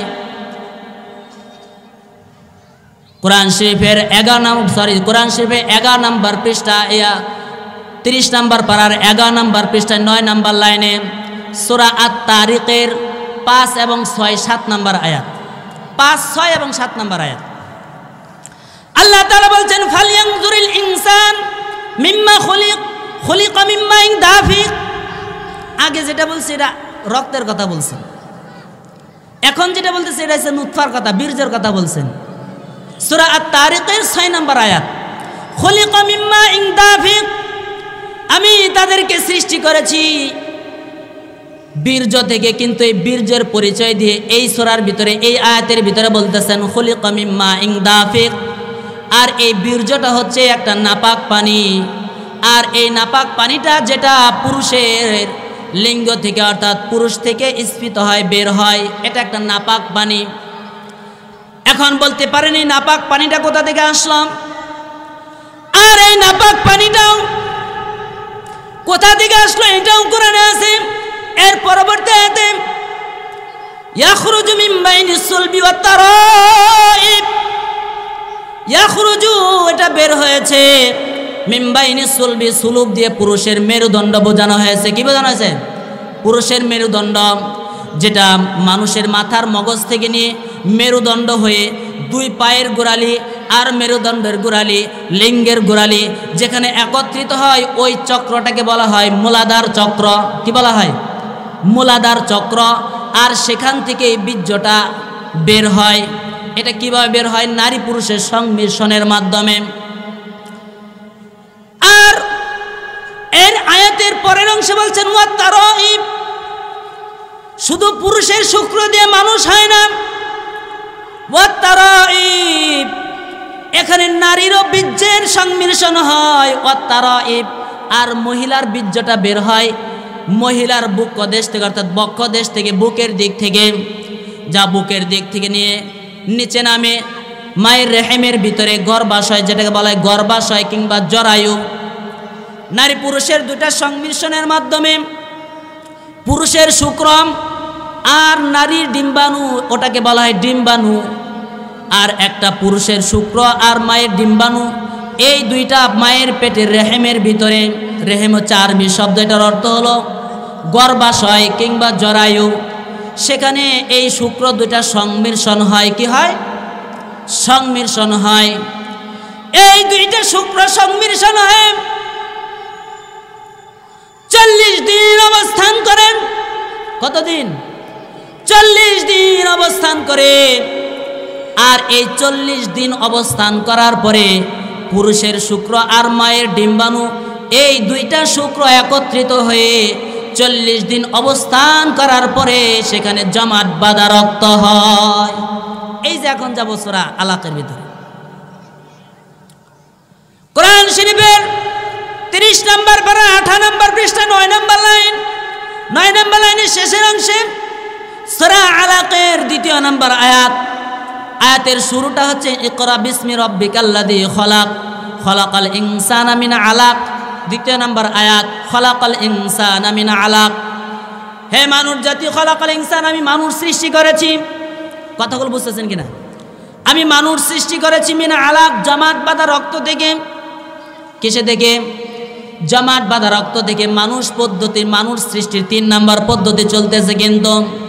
কোরআন শরীফের এগারো নম্বর সরি কোরআন শরীফে এগারো নম্বর পৃষ্ঠা ইয়া তিরিশ নম্বর পারার এগারো নম্বর পৃষ্ঠায় নয় নম্বর লাইনে সূরা আত-তারিকের পাঁচ এবং ছয় সাত নম্বর আয়াত, পাঁচ ছয় এবং সাত নম্বর আয়াত আল্লাহ তাআলা বলছেন, ফালইয়ানজুরিল ইনসান মিম্মা খুলিক খুলিকা মিন মাইন দাফিক। আগে যেটা বলছে এটা রক্তের কথা বলছেন, এখন যেটা বলতেছে এটা হচ্ছে নুতফার কথা, বীর্যের কথা বলছেন। সূরা আত-তারিকের ছয় নম্বর আয়াত, খুলিকা মিন মাইন দাফিক, আমি তাদেরকে সৃষ্টি করেছি বীর্য থেকে। কিন্তু এই বীর্যের পরিচয় দিয়ে এই সূরার ভিতরে, এই আয়াতের ভিতরে বলতেছেন খুলিকা মিন মাইন দাফিক। আর এই বীর্যটা হচ্ছে একটা নাপাক পানি, আর এই নাপাক পানিটা যেটা পুরুষের লিঙ্গ থেকে অর্থাৎ পুরুষ থেকে স্ফীত হয়, বের হয়, এটা একটা নাপাক পানি। এখন বলতে পারেন এই নাপাক পানিটা কোথা থেকে আসলাম? আর এই নাপাক পানিটাও কোথা থেকে আসলো এটাও কোরআনে আছে। এর পরবর্তী আয়াতে ইয়াখরুজু মিন বাইনিস সুলবি ওয়াত তারাইব, ইয়াখরুজু এটা বের হয়েছে মিন বাইনিস সুলবি, সুলুব দিয়ে পুরুষের মেরুদণ্ড বোঝানো হয়েছে। কি বোঝানো হয়েছে? পুরুষের মেরুদণ্ড, যেটা মানুষের মাথার মগজ থেকে নিয়ে মেরুদণ্ড হয়ে দুই পায়ের গোড়ালি আর মেরুদণ্ডের গোড়ালি, লিঙ্গের গোড়ালি যেখানে একত্রিত হয় ওই চক্রটাকে বলা হয় মূলাধার চক্র। কি বলা হয়? মূলাধার চক্র। আর সেখান থেকে এই বীর্যটা বের হয়। এটা কিভাবে বের হয়? নারী পুরুষের সংমিশ্রণের মাধ্যমে। আর এর আয়াতের পরের অংশে বলছেন ওয়াত তারাইব, শুধু পুরুষের শুক্র দিয়ে মানুষ হয় না, ওয়াত তারাইব এখানে নারীরও বীর্যের সংমিশ্রণ হয়। ওয়াত তারাইব আর মহিলার বীর্যটা বের হয় মহিলার বুক দেশ থেকে, অর্থাৎ বক্ষ দেশ থেকে, বুকের দিক থেকে, যা বুকের দিক থেকে নিয়ে নিচে নামে মায়ের রেহেমের ভিতরে গর্ভাশয়, যেটাকে বলা হয় গর্ভাশয় কিংবা জরায়ু। নারী পুরুষের দুটা সংমিশ্রণের মাধ্যমে পুরুষের শুক্রম আর নারীর ডিম্বাণু, ওটাকে বলা হয় ডিম্বাণু। আর একটা পুরুষের শুক্র আর মায়ের ডিম্বাণু, এই দুইটা মায়ের পেটের রেহেমের ভিতরে, রেহেম হচ্ছে আরবি শব্দ, এটার অর্থ হলো গর্ভাশয় কিংবা জরায়ু। সেখানে এই শুক্র দুইটা সংমিশ্রণ হয়। কি হয়? সংমিশ্রণ হয়। এই দুইটা শুক্র সংমিশ্রণ হয় চল্লিশ দিন অবস্থান করেন। কতদিন? চল্লিশ দিন অবস্থান করে। আর এই চল্লিশ দিন অবস্থান করার পরে পুরুষের শুক্র আর মায়ের ডিম্বাণু, এই দুইটা শুক্র একত্রিত হয়ে চল্লিশ দিন অবস্থান করার পরে সেখানে জমাট বাঁধা রক্ত হয়। এই যে এখন যাব সূরা আলাকের ভিতরে, কোরআন শরীফের তিরিশ নম্বর পারা আঠারো নম্বর পৃষ্ঠা নয় নম্বর লাইন, নয় নম্বর লাইনের শেষের অংশে সূরা আলাকের দ্বিতীয় নম্বর আয়াত। আয়াতের শুরুটা হচ্ছে ইকরা বিসমি রাব্বিকাল্লাযী খলাক, খলাকাল ইনসানা মিন আলাক। দ্বিতীয় নম্বর আয়াত খলাকাল ইনসানা মিন আলাক, হে মানুষ জাতি, খলাকাল ইনসান, আমি মানুষ সৃষ্টি করেছি। কথাগুলো বুঝতেছেন কিনা? আমি মানুষ সৃষ্টি করেছি মিন আলাক, জমাট বাঁধা রক্ত থেকে। কিসে থেকে? জমাট বাঁধা রক্ত থেকে। মানুষ পদ্ধতির, মানুষ সৃষ্টির তিন নম্বর পদ্ধতি চলতেছে। কিন্তু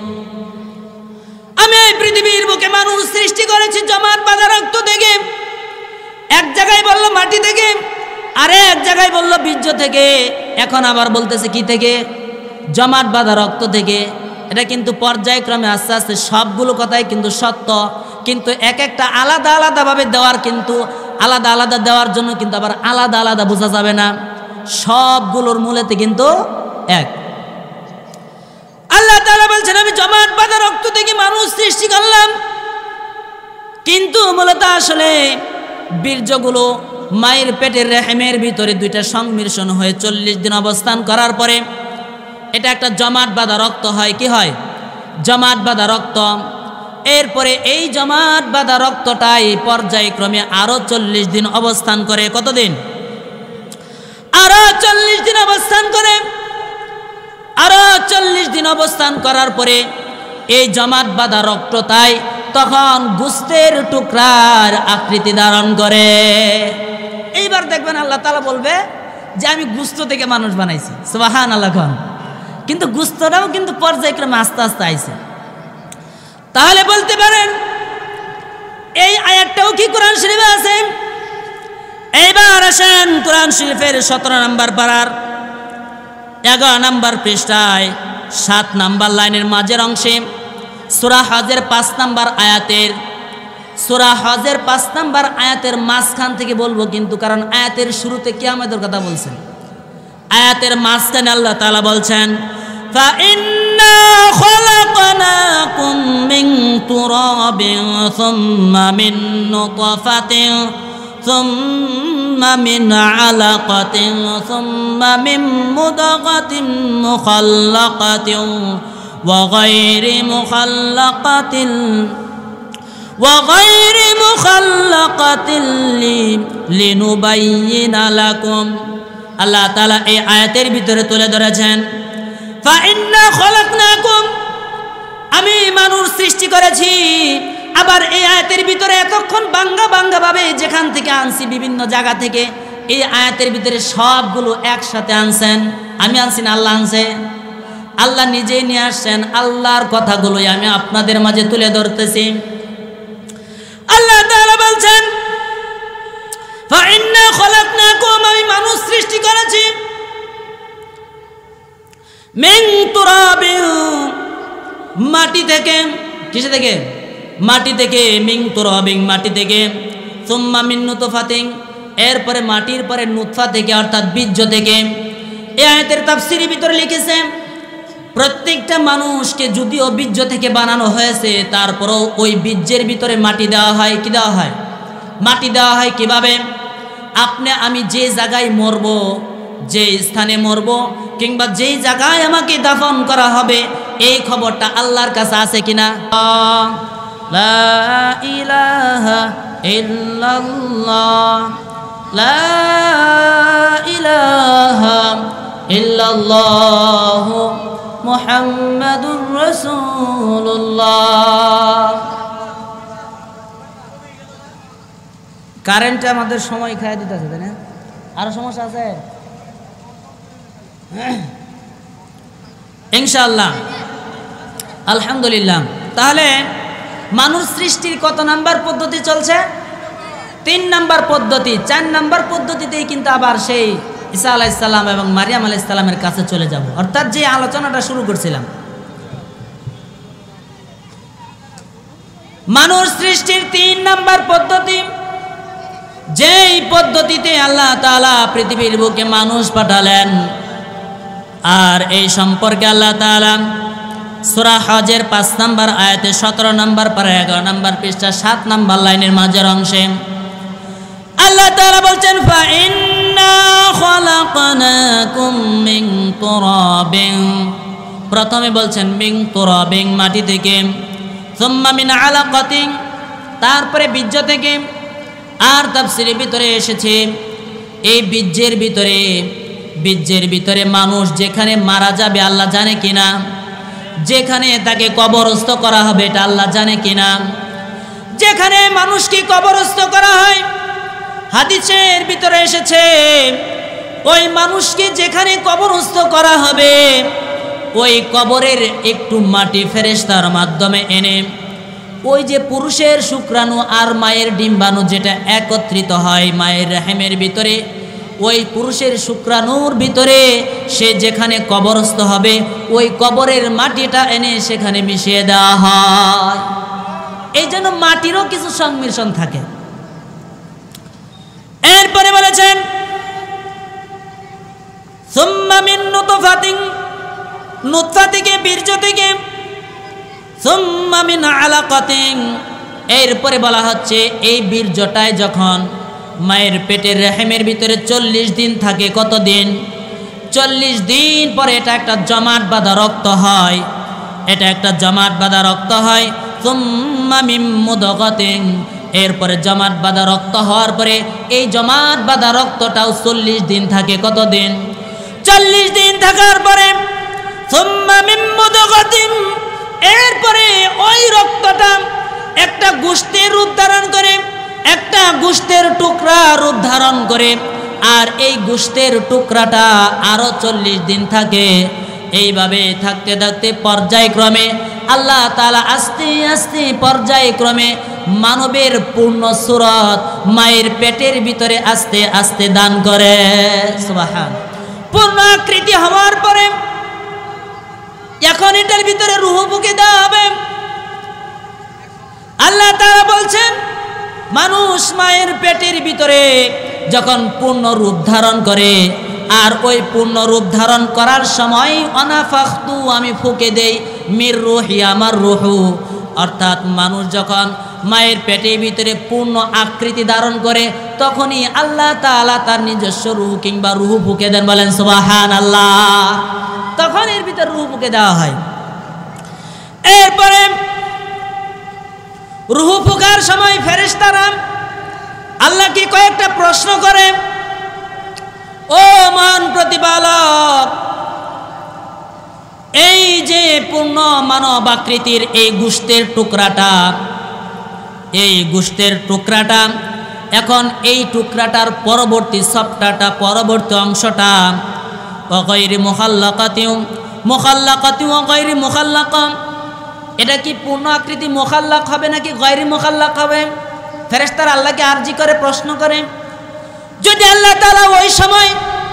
আমি এই পৃথিবীর বুকে মানুষ সৃষ্টি করেছি জমাট বাঁধা রক্ত থেকে। এক জায়গায় বললো মাটি থেকে, আরে এক জায়গায় বললো বীর্য থেকে, এখন আবার বলতেছে কি থেকে? জমাট বাঁধা রক্ত থেকে। এটা কিন্তু পর্যায়ক্রমে আস্তে আস্তে সবগুলো কথাই কিন্তু সত্য, কিন্তু এক একটা আলাদা আলাদাভাবে দেওয়ার, কিন্তু আলাদা আলাদা দেওয়ার জন্য কিন্তু আবার আলাদা আলাদা বোঝা যাবে না। সবগুলোর মূলেতে কিন্তু এক। আল্লাহ তাআলা বলছেন আমি জমাট বাঁধা রক্ত থেকে মানুষ সৃষ্টি করলাম, কিন্তু মূলত আসলে বীর্যগুলো মায়ের পেটের রেহেমের ভিতরে দুইটা সংমিশ্রণ হয়ে চল্লিশ দিন অবস্থান করার পরে এটা একটা জমাট বাঁধা রক্ত হয়। কি হয়? জমাট বাঁধা রক্ত। এরপরে এই জমাট বাঁধা রক্তটাই পর্যায়ক্রমে আরো চল্লিশ দিন অবস্থান করে। কতদিন? আরো চল্লিশ দিন অবস্থান করে। আরো চল্লিশ দিন অবস্থান করার পরে এই জমাট বাঁধা রক্তটাই তখন গোস্তের টুকরার আকৃতি ধারণ করে। এইবার দেখবেন আল্লাহ তাআলা বলবে যে আমি গোস্ত থেকে মানুষ বানাইছি। সুবহানাল্লাহ। কিন্তু গোস্তটাও কিন্তু পর্যায়ক্রমে আস্তে আস্তে আইছে। তাহলে বলতে পারেন এই আয়াতটাও কি কোরআন শরীফে আছে? এইবার আসেন কোরআন শরীফের সতেরো নম্বর পারার এগারো নম্বর পৃষ্ঠায় সাত নম্বর লাইনের মাঝের অংশে সূরা হজের পাঁচ নম্বর আয়াতের সূরা হজের পাঁচ নম্বর আয়াতের মাঝখান থেকে বলবো কিন্তু, কারণ আয়াতের শুরুতে কিয়ামতের কথা বলছেন। আয়াতের মাঝখানে আল্লাহ তাআলা বলছেন فَإِنَّا خَلَقْنَاكُم مِّن تُرَابٍ ثُمَّ مِن نُّطْفَةٍ ثُمَّ مِنْ عَلَقَةٍ ثُمَّ مِن مُّضْغَةٍ مُّخَلَّقَةٍ وَغَيْرِ مُخَلَّقَةٍ وَغَيْرِ مُخَلَّقَةٍ لِنُبَيِّنَ لَكُمْ। আল্লাহ তাআলা এই আয়াতের ভিতরে তুলে ধরেছেন ফাইন্না খলাকনাকুম, আমি মানুষ সৃষ্টি করেছি। আবার এই আয়াতের ভিতরে এতক্ষণ বাঙ্গা বাঙ্গা ভাবে যেখান থেকে আনছি বিভিন্ন জায়গা থেকে, এই আয়াতের ভিতরে সবগুলো একসাথে আনছেন। আমি আনছি না আল্লাহ আনছে? আল্লাহ নিজেই নিয়ে আসছেন। আল্লাহর কথাগুলোই আমি আপনাদের মাঝে তুলে ধরতেছি। আল্লাহ তাআলা বলছেন ফাইন্না খলাকনাকুম, আমি মানুষ সৃষ্টি করেছি মিন তুরাবিন, মাটি থেকে। কিসে থেকে? মাটি থেকে। মিন তুরাবিন, মাটি থেকে। সুম্মা মিন নুতফাতিন, এরপরে মাটির পরে নুতফা থেকে, অর্থাৎ বীর্য থেকে। এই আয়াতের তাফসীরের ভিতরে লিখেছে প্রত্যেকটা মানুষকে যদিও বীর্য থেকে বানানো হয়েছে, তারপরও ওই বীর্যের ভিতরে মাটি দেওয়া হয়। কি দেওয়া হয়? মাটি দেওয়া হয়। কিভাবে? আপনি আমি যে জায়গায় মরব, যে স্থানে মরব, কিংবা যেই জায়গায় আমাকে দাফন করা হবে, এই খবরটা আল্লাহর কাছে আছে কিনা? লা ইলাহা ইল্লাল্লাহ, লা ইলাহা ইল্লাল্লাহ মুহাম্মাদুর রাসূলুল্লাহ। কারেন্টে আমাদের সময় খাইয়ে দিতেছে, তাই না? আরো সমস্যা আছে ইনশাআল্লাহ, আলহামদুলিল্লাহ। তাহলে মানুষ সৃষ্টির কত নাম্বার পদ্ধতি চলছে? তিন নাম্বার পদ্ধতি। চার নাম্বার পদ্ধতিতেই কিন্তু আবার সেই ঈসা আলাইহিস সালাম এবং মারিয়াম আলাইহিস সালামের কাছে চলে যাব, অর্থাৎ যে আলোচনাটা শুরু করছিলাম। মানুষ সৃষ্টির তিন নাম্বার পদ্ধতি, যেই পদ্ধতিতে আল্লাহ তাআলা পৃথিবীর বুকে মানুষ পাঠালেন। আর এই সম্পর্কে আল্লাহ তাআলা সূরা হজের পাঁচ নম্বর আয়াতে সতেরো নম্বর পারা এগারো নম্বর পৃষ্ঠা সাত নম্বর লাইনের মাঝের অংশে আল্লাহ তাআলা বলছেন ফাইন্না খলাকনাকুম মিন তুরাবিন, প্রথমে বলছেন মিন তুরাবিন, মাটি থেকে। সুম্মা মিন আলাকাতিন, তারপরে বীর্য থেকে। আর তাফসীরের ভিতরে এসেছে এই বীর্যের ভিতরে বীর্যের ভিতরে মানুষ যেখানে মারা যাবে আল্লাহ জানে কিনা, যেখানে তাকে কবরস্থ করা হবে এটা আল্লাহ জানে কিনা। যেখানে মানুষকে কবরস্থ করা হয়, হাদিসের ভিতরে এসেছে ওই মানুষকে যেখানে কবরস্থ করা হবে ওই কবরের একটু মাটি ফেরেশতার মাধ্যমে এনে ওই যে পুরুষের শুক্রাণু আর মায়ের ডিম্বাণু যেটা একত্রিত হয় মায়ের রহমের ভিতরে, ওই পুরুষের শুক্রাণুর ভিতরে সে যেখানে কবরস্থ হবে ওই কবরের মাটিটা এনে সেখানে মিশিয়ে দেওয়া হয়। এই জন্য মাটিরও কিছু সংমিশ্রণ থাকে। এরপরে বলেছেন সুম্মা মিন নুতফাতিন, নুতফা থেকে, বীর্য থেকে। সুম্মা মিন আলাকাতিন, এরপরে বলা হচ্ছে এই বীর্যটায় যখন মায়ের পেটের রেহেমের ভিতরে চল্লিশ দিন থাকে। কত দিন? চল্লিশ দিন পরে এটা একটা জমাট বাঁধা রক্ত হয়, এটা একটা জমাট বাঁধা রক্ত হয়। সুম্মা মিন মুদগাতিন, এরপরে জমাট বাঁধা রক্ত হওয়ার পরে এই জমাট বাঁধা রক্তটাও চল্লিশ দিন থাকে। কত দিন? চল্লিশ দিন থাকার পরে সুম্মা মিন মুদগাতিন, এরপরে ওই রক্তটা একটা গোশতের রূপ ধারণ করে, একটা গোশতের টুকরা রূপ ধারণ করে। আর এই গোশতের টুকরাটা আরো চল্লিশ দিন থাকে। এইভাবে থাকতে থাকতে পর্যায়ক্রমে আল্লাহ তাআলা আস্তে আস্তে পর্যায়ক্রমে মানবের পূর্ণ সূরত মায়ের পেটের ভিতরে আস্তে আস্তে দান করে। সুবহান। পূর্ণ আকৃতি হওয়ার পরে এখন এটার ভিতরে রূহ ফুঁকে দেওয়া হবে। আল্লাহ তাআলা বলছেন, মানুষ মায়ের পেটের ভিতরে যখন পূর্ণ রূপ ধারণ করে, আর ওই পূর্ণ রূপ ধারণ করার সময় অনাফাখতু আমি ফুঁকে দেই মির রূহি আমার রূহু, অর্থাৎ মানুষ যখন মায়ের পেটের ভিতরে পূর্ণ আকৃতি ধারণ করে তখনই আল্লাহ তাআলা তার নিজস্ব রূহ কিংবা রূহ ফুঁকে দেন। বলেন সুবহানাল্লাহ। তখন এর ভিতরে রূহ ফুঁকে দেওয়া হয়। এরপরে রূহ ফুঁকার সময় ফেরেশতারা আল্লাহকে কয়েকটা প্রশ্ন করে, ও মহান প্রতিপালক, এই যে পূর্ণ মানব আকৃতির এই গোশতের টুকরাটা, এই গোশতের টুকরাটা এখন এই টুকরাটার পরবর্তী সফটাটা পরবর্তী অংশটা গায়রি মুখাল্লাকাতিউ মুখাল্লাকাতিউ গায়রি মুখাল্লাকা, এটা কি পূর্ণ আকৃতি মুখাল্লাক হবে নাকি গায়রি মুখাল্লাক হবে? ফেরেশতারা আল্লাহকে আরজি করে প্রশ্ন করে। যদি আল্লাহ তাআলা ওই সময়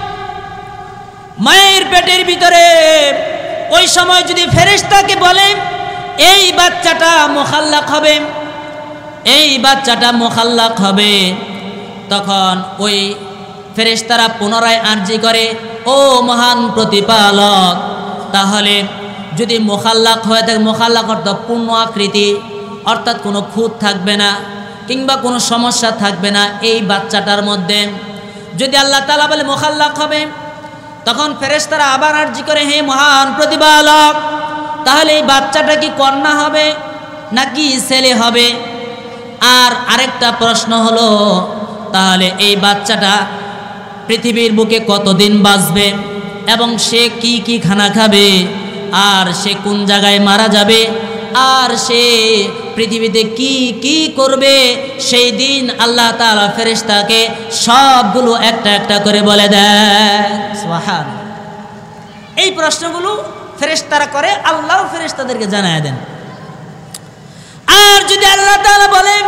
মায়ের পেটের ভিতরে ওই সময় যদি ফেরেশতাকে বলে এই বাচ্চাটা মুখাল্লাক হবে, এই বাচ্চাটা মুখাল্লাক হবে, তখন ওই ফেরেশতারা পুনরায় আরজি করে, ও মহান প্রতিপালক, তাহলে যদি মুখাল্লাক হয়ে থাকে, মুখাল্লাক অর্থাৎ পূর্ণ আকৃতি, অর্থাৎ কোনো খুঁত থাকবে না কিংবা কোনো সমস্যা থাকবে না এই বাচ্চাটার মধ্যে, যদি আল্লাহ তাআলা বলে মুখাল্লাক হবে, তখন ফেরেশতারা আবার আরজি করে, হে মহান প্রতিপালক, তাহলে এই বাচ্চাটা কি কন্যা হবে নাকি ছেলে হবে? আর আরেকটা প্রশ্ন হলো, তাহলে এই বাচ্চাটা পৃথিবীর বুকে কতদিন বাঁচবে এবং সে কি কি খানা খাবে, আর সে কোন জায়গায় মারা যাবে, আর সে পৃথিবীতে কি কি করবে, সেই দিন আল্লাহ তাআলা ফেরেশতাকে সবগুলো একটা একটা করে বলে দেয়। সুবহানাল্লাহ। এই প্রশ্নগুলো ফেরেশতারা করে, আল্লাহ ফেরেশতাদেরকে জানায় দেন। আর যদি আল্লাহ তাআলা বলেন,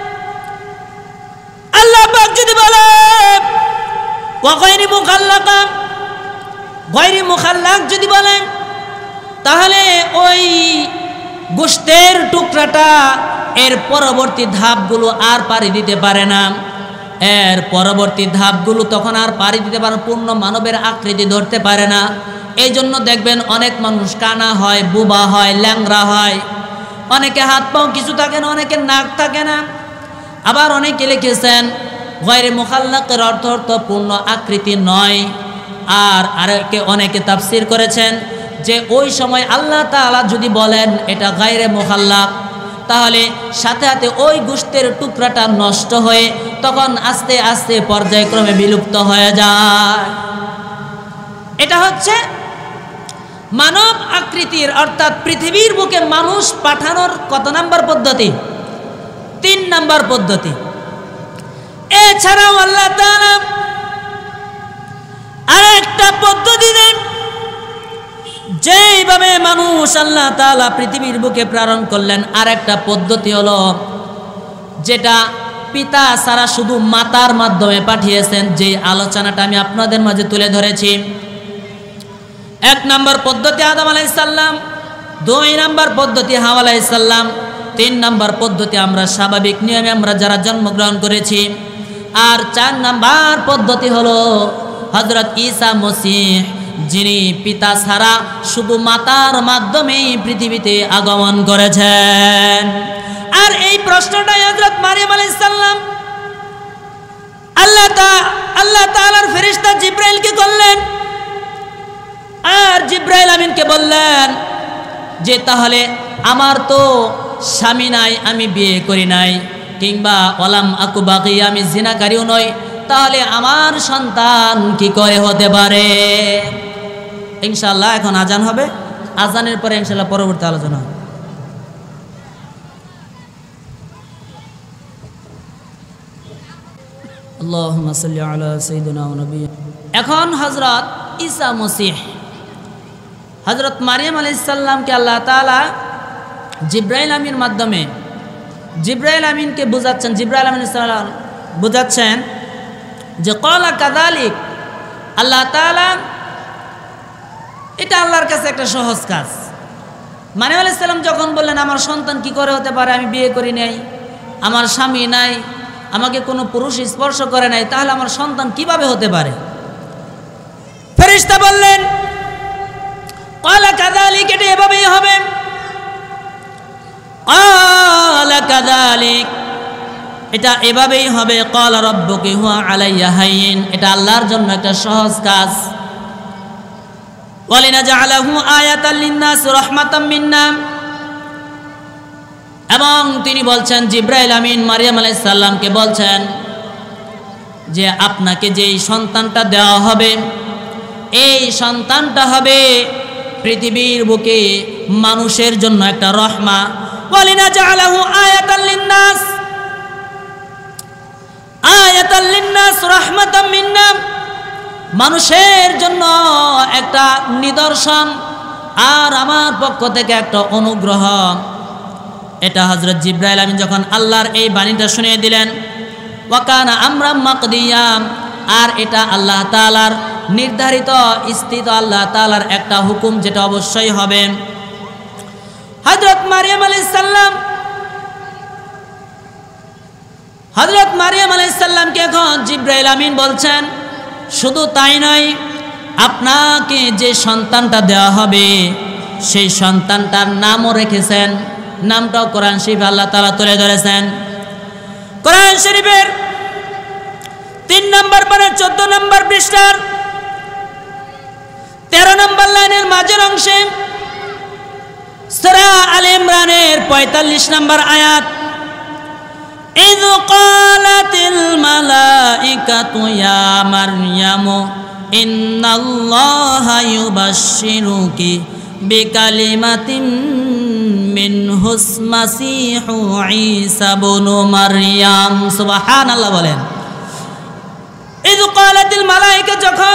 আল্লাহ পাক যদি বলে ওয়া গায়রি মুখাল্লাকা, গায়রি মুখাল্লাক যদি বলেন, তাহলে ওই গোশতের টুকরাটা এর পরবর্তী ধাপগুলো আর পাড়ি দিতে পারে না, এর পরবর্তী ধাপগুলো তখন আর পাড়ি দিতে পারে, পূর্ণ মানবের আকৃতি ধরতে পারে না। এই জন্য দেখবেন অনেক মানুষ কানা হয়, বুবা হয়, ল্যাংরা হয়, অনেকে হাত পাও কিছু থাকে না, অনেকে নাক থাকে না। আবার অনেকে লিখেছেন গায়রে মুখাল্লাকের অর্থ অর্থ পূর্ণ আকৃতি নয়। আর আরেকে অনেকে তাফসীর করেছেন যে ওই সময় আল্লাহ তাআলা যদি বলেন এটা গায়রে মুখাল্লাক, তাহলে সাথে সাথে ওই গোশতের টুকরাটা নষ্ট হয়ে তখন আস্তে আস্তে পর্যায়ক্রমে বিলুপ্ত হয়ে যায়। এটা হচ্ছে মানব আকৃতির অর্থাৎ পৃথিবীর বুকে মানুষ পাঠানোর কত নাম্বার পদ্ধতি? তিন নাম্বার পদ্ধতি। এছাড়াও আল্লাহ তাআলা আরেকটা পদ্ধতি দেন, যেইভাবে মানুষ আল্লাহ তাআলা পৃথিবীর বুকে প্রেরণ করলেন, আরেকটা পদ্ধতি হলো যেটা পিতা ছাড়া শুধু মাতার মাধ্যমে পাঠিয়েছেন, যে আলোচনাটা আমি আপনাদের মাঝে তুলে ধরেছি। এক নম্বর পদ্ধতি আদম আলাইহিস সালাম, দুই নম্বর পদ্ধতি হাওয়া আলাইহিস সালাম, তিন নম্বর পদ্ধতি আমরা স্বাভাবিক নিয়মে আমরা যারা জন্মগ্রহণ করেছি, আর চার নম্বর পদ্ধতি হলো হযরত ঈসা মসীহ, যিনি পিতা ছাড়া শুধু মাতার মাধ্যমেই পৃথিবীতে আগমন করেছেন। আর এই প্রশ্নটাই হযরত মারিয়াম আলাইহিস সালাম আল্লাহ তাআলা আল্লাহ তাআলার ফেরেশতা জিবরাইলকে করলেন, আর জিবরাইল আমিনকে বললেন যে তাহলে আমার তো স্বামী নাই, আমি বিয়ে করি নাই, কিংবা ওয়ালাম আকু বাগী, আমি জিনাকারীও নই, তাহলে আমার সন্তান কি করে হতে পারে? ইনশাআল্লাহ এখন আজান হবে, আজানের পরে ইনশাআল্লাহ পরবর্তী আলোচনা হবে। আল্লাহুম্মা সাল্লি আলা সাইয়্যিদিনা ওয়া নাবিয়্যিনা। এখন হযরত ঈসা মসীহ হযরত মারিয়াম আলাইহিস সালামকে আল্লাহ তাআলা জিবরাইল আমিনের মাধ্যমে জিবরাইল আমিনকে বুঝাচ্ছেন, জিবরাইল আমিন সালাম বুঝাচ্ছেন যে ক্বালা কাযালিক, আল্লাহ তাআলা এটা আল্লাহর কাছে একটা সহজ কাজ। মারিয়াম আলাইহিস সালাম যখন বললেন আমার সন্তান কি করে হতে পারে, আমি বিয়ে করি নাই, আমার স্বামী নাই, আমাকে কোনো পুরুষ স্পর্শ করে নাই, তাহলে আমার সন্তান কিভাবে হতে পারে? ফেরেশতা বললেন ক্বালা কাযালিক, এটা এভাবেই হবে। ক্বালা কাযালিক, এটা এভাবেই হবে। ক্বালা রাব্বুকি হুয়া আলাইয়া হাইয়িন, এটা আল্লাহর জন্য একটা সহজ কাজ। ওয়ালিনাজআলাহু আয়াতাল লিন্নাস রাহমাতাম মিন্না, এবং তিনি বলছেন জিবরাইল আমিন মারিয়াম আলাইহিস সালামকে বলছেন যে আপনাকে যেই সন্তানটা দেওয়া হবে এই সন্তানটা হবে পৃথিবীর বুকে মানুষের জন্য একটা রহমা। ওয়ালিনাজআলাহু আয়াতাল লিন্নাস, আয়াতাল লিন্নাস রাহমাতাম মিন্না, মানুষের জন্য একটা নিদর্শন আর আমার পক্ষ থেকে একটা অনুগ্রহ। এটা হযরত জিবরাইল আমিন যখন আল্লাহর এই বাণীটা শুনিয়ে দিলেন, ওয়াকানা আমরাম মাকদিয়া, আর এটা আল্লাহ তাআলার নির্ধারিত স্থিত আল্লাহ তাআলার একটা হুকুম, যেটা অবশ্যই হবে। হযরত মারিয়াম আলাইহিস সালাম হযরত মারিয়াম আলাইহিস সালামকে এখন জিবরাইল আমিন বলছেন শুধু তাই নয়, আপনাকে যে সন্তানটা দেওয়া হবে সেই সন্তানটার নামও রেখেছেন, নামটাও কোরআন শরীফে আল্লাহ তাআলা তুলে ধরেছেন। কোরআন শরীফের তিন নম্বর পারে চোদ্দ নম্বর পৃষ্ঠার তেরো নম্বর লাইনের মাঝের অংশে সূরা আলে ইমরানের পঁয়তাল্লিশ নম্বর আয়াত, ইয ক্বালাতিল মালাইকাতু ইয়া মারইয়ামু ইন্নাল্লাহা ইউবাশশিরুকি বিকালিমাতিন মিনহু ইসমাসিহু ঈসা ইবনু মারইয়াম। সুবহানাল্লাহ বলেন। ইয ক্বালাতিল মালাইকা, যখন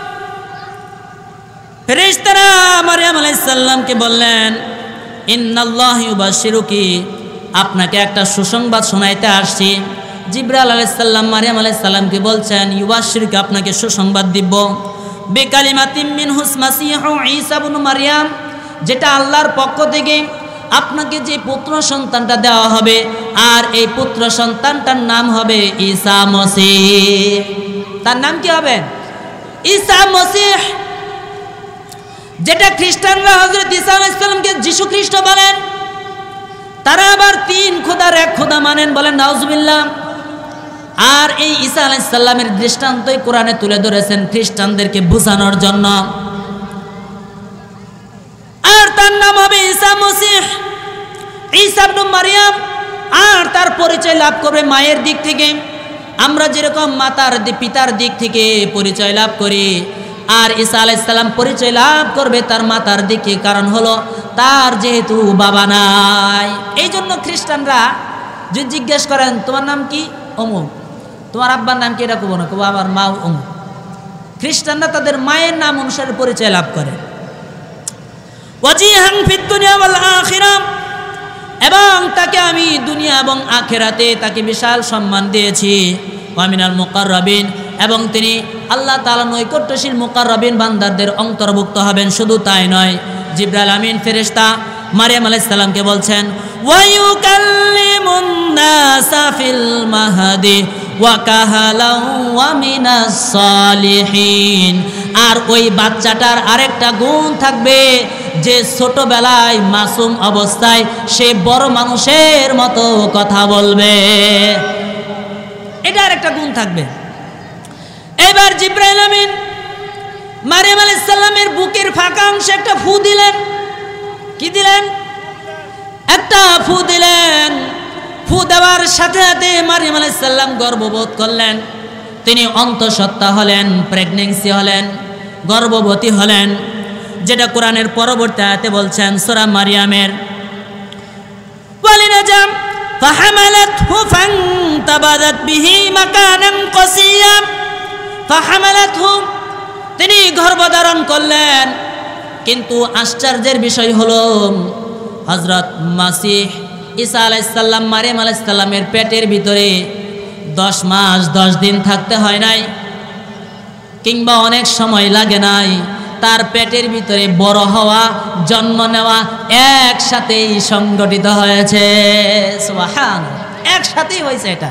ফেরেশতারা মারিয়াম আলাইহিস সালামকে বললেন ইন্নাল্লাহা ইউবাশশিরুকি, আপনাকে একটা সুসংবাদ শোনাইতে আসছি। জিবরাইল আলাইহিস সালাম মারিয়াম আলাইহিস সালামকে বলছেন ইউবাশশিরুকি, আপনাকে সুসংবাদ দিব, বিকালিমাতিন মিনহু ইসমাসিহু ঈসা ইবনু মারইয়াম, যেটা আল্লাহর পক্ষ থেকে আপনাকে যে পুত্র সন্তানটা দেওয়া হবে আর এই পুত্র সন্তানটার নাম হবে ঈসা মসিহ। তার নাম কি হবে? ঈসা মসিহ, যেটা খ্রিস্টানরা হযরত ঈসা আলাইহিস সালামকে যীশু খ্রিস্ট বলেন, তারা আবার তিন খোদার এক খোদা মানেন, বলেন নাউজুবিল্লাহ। আর এই ঈসা আলাইহিস সালামের দৃষ্টান্তই কোরআনে তুলে ধরেছেন খ্রিস্টানদেরকে বোঝানোর জন্য। আর তার নাম হবে ঈসা মসিহ, ঈসা ইবনে মারইয়াম। আর তার পরিচয় লাভ করবে মায়ের দিক থেকে, আমরা যেরকম মাতার পিতার দিক থেকে পরিচয় লাভ করি, আর ঈসা আলাইহিস সালাম পরিচয় লাভ করবে তার মাতার দিকে, কারণ হলো তার যেহেতু বাবা নাই। এই জন্য খ্রিস্টানরা যদি জিজ্ঞেস করেন তোমার নাম কি, অমুক, তোমার আব্বার নাম কি, এটা কব না, কব আমার মা অমুক। খ্রিস্টানরা তাদের মায়ের নাম অনুসারে পরিচয় লাভ করে। ওয়াজিহান ফিদ দুনিয়া ওয়াল আখিরাহ, এবং তাকে আমি দুনিয়া এবং আখিরাতে তাকে বিশাল সম্মান দিয়েছি। ওয়া মিনাল মুকাররাবিন, এবং তিনি আল্লাহ তাআলা নৈকট্যশীল মুকাররাবিন বান্দাদের অন্তর্ভুক্ত হবেন। শুধু তাই নয়, জিবরাইল আমিন ফেরেশতা মারিয়াম আলাইহিস সালামকে বলছেন ওয়া ইউকাল্লিমুন নাসা ফিল মাহদি ওয়া কাহালাও ওয়া মিনাস সালিহিন। আর ওই বাচ্চাটার আরেকটা গুণ থাকবে যে ছোটবেলায় মাসুম অবস্থায় সে বড় মানুষের মতো কথা বলবে, এটা আরেকটা গুণ থাকবে। এবার জিবরাইল আমিন মারিয়াম আলাইহিস সালামের বুকের ফাঁকা অংশে একটা ফু দিলেন। কি দিলেন? একটা ফু দিলেন। ফু দেওয়ার সাথে সাথে মারিয়াম আলাইহিস সালাম গর্ভবোধ করলেন, তিনি অন্তঃসত্ত্বা হলেন, প্রেগন্যান্সি হলেন, গর্ভবতী হলেন, যেটা কোরআনের পরবর্তী আয়াতে বলছেন সূরা মারিয়ামের ওয়ালিনাজাম ফাহামালাতহু ফান্তাবাদাত বিহি মাকানান কাসিয়া ফাহামালাতহু, তিনি গর্ভধারণ করলেন। কিন্তু আশ্চর্যের বিষয় হলো হযরত মাসিহ ঈসা আলাইহিস সালাম মারিয়াম আলাইহিস সালামের পেটের ভিতরে দশ মাস দশ দিন থাকতে হয় নাই, কিংবা অনেক সময় লাগে নাই, তার পেটের ভিতরে বড় হওয়া, জন্ম নেওয়া একসাথেই সংগঠিত হয়েছে। সুবহানাল্লাহ, একসাথেই হয়েছে এটা।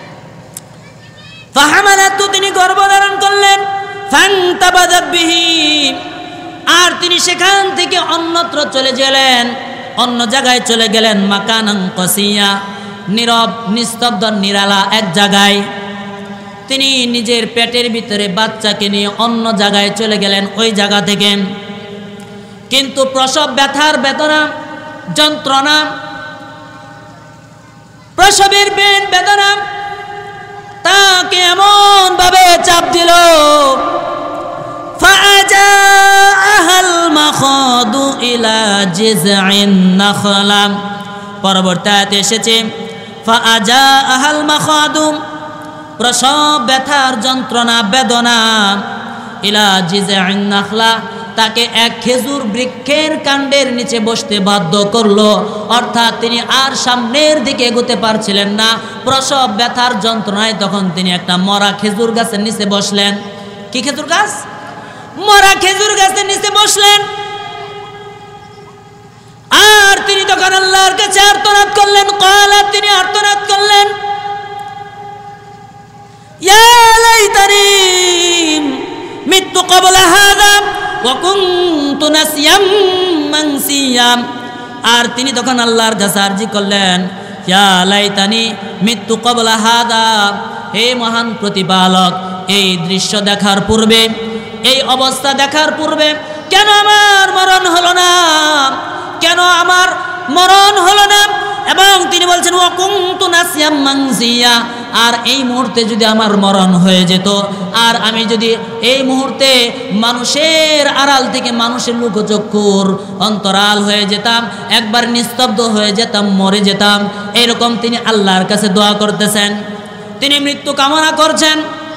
ফাহামালাতু, তিনি গর্ভধারণ করলেন। ফান্তাবাযাত বিহি, আর তিনি সেখান থেকে অন্যত্র চলে গেলেন, অন্য জায়গায় চলে গেলেন। মাকানান কসিয়া, নীরব নিস্তব্ধ নিরালা এক জায়গায়। তিনি নিজের পেটের ভিতরে বাচ্চাকে নিয়ে অন্য জায়গায় চলে গেলেন ওই জায়গা থেকে। কিন্তু প্রসব ব্যথার বেদনা, যন্ত্রণা, প্রসবের বেন বেদনা তাকে এমন ভাবে চাপ দিল। ফাআজাআহাল মাখাদু ইলা জিজঈন নাখলা, পরবর্তী আয়াতে এসেছে ফাআজাআহাল মাখাদু, প্রসব ব্যথার যন্ত্রণা বেদনা, ইলা জিজঈন নাখলা, তাকে এক খেজুর বৃক্ষের কাণ্ডের নিচে বসতে বাধ্য করলো। অর্থাৎ তিনি আর সামনের দিকে এগোতে পারছিলেন না প্রসব ব্যথার যন্ত্রণায়। তখন তিনি একটা মরা খেজুর গাছের নিচে বসলেন। কি খেজুর গাছ? মরা খেজুর গাছের নিচে বসলেন। আর তিনি তখন আল্লাহর কাছে আর্তনাদ করলেন। ক্বালা, তিনি আর্তনাদ করলেন, ইয়া লাইতানি মিতু ক্বাবলা হাযা ওয়া কুনতু নাসিয়াম মানসিয়া। আর তিনি তখন আল্লাহর কাছে আরজি করলেন, ইয়া লাইতানি মিতু ক্বাবলা হাযা, হে মহান প্রতিপালক, এই দৃশ্য দেখার পূর্বে, এই অবস্থা দেখার পূর্বে কেন আমার মরণ হলো না, কেন আমার মরণ হলো না। এবং তিনি বলছেন ওয়া কুনতু নাসিয়াম মানসিয়া, আর এই মুহূর্তে যদি আমার মরণ হয়ে যেত, আর আমি যদি এই মুহূর্তে মানুষের আড়াল থেকে, মানুষের লোকচক্ষুর অন্তরাল হয়ে যেতাম, একবার নিস্তব্ধ হয়ে যেতাম, মরে যেতাম। এরকম তিনি আল্লাহর কাছে দোয়া করতেছেন। তিনি মৃত্যু কামনা করছেন।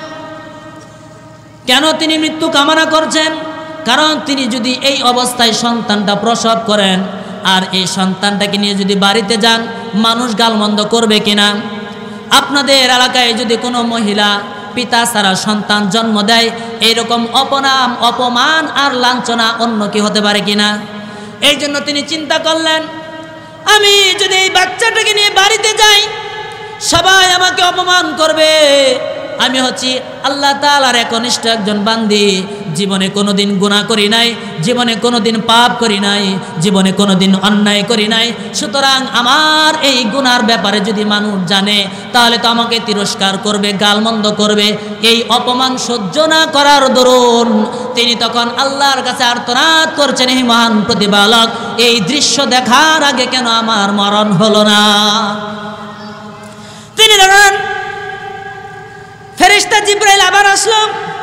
কেন তিনি মৃত্যু কামনা করছেন? কারণ তিনি যদি এই অবস্থায় সন্তানটা প্রসব করেন, আর এই সন্তানটাকে নিয়ে যদি বাড়িতে যান, মানুষ গালমন্দ করবে কিনা? আপনাদের এলাকায় যদি কোনো মহিলা পিতা ছাড়া সন্তান জন্ম দেয়, এইরকম অপনাম, অপমান আর লাঞ্ছনা অন্য কি হতে পারে কিনা? এই জন্য তিনি চিন্তা করলেন, আমি যদি এই বাচ্চাটাকে নিয়ে বাড়িতে যাই, সবাই আমাকে অপমান করবে। আমি হচ্ছি আল্লাহ তাআলার একনিষ্ঠ একজন বান্দি, জীবনে কোনোদিন গুনাহ করি নাই, জীবনে কোনোদিন পাপ করি নাই, জীবনে কোনোদিন অন্যায় করি নাই। সুতরাং আমার এই গুনার ব্যাপারে যদি মানুষ জানে, তাহলে তো আমাকে তিরস্কার করবে, গালমন্দ করবে। এই অপমান সহ্য না করার দরুন তিনি তখন আল্লাহর কাছে আর্তনাদ করছেন, হে মহান প্রতিপালক, এই দৃশ্য দেখার আগে কেন আমার মরণ হলো না। তিনি দেখেন ফেরেশতা জিবরাইল আবার আসলো।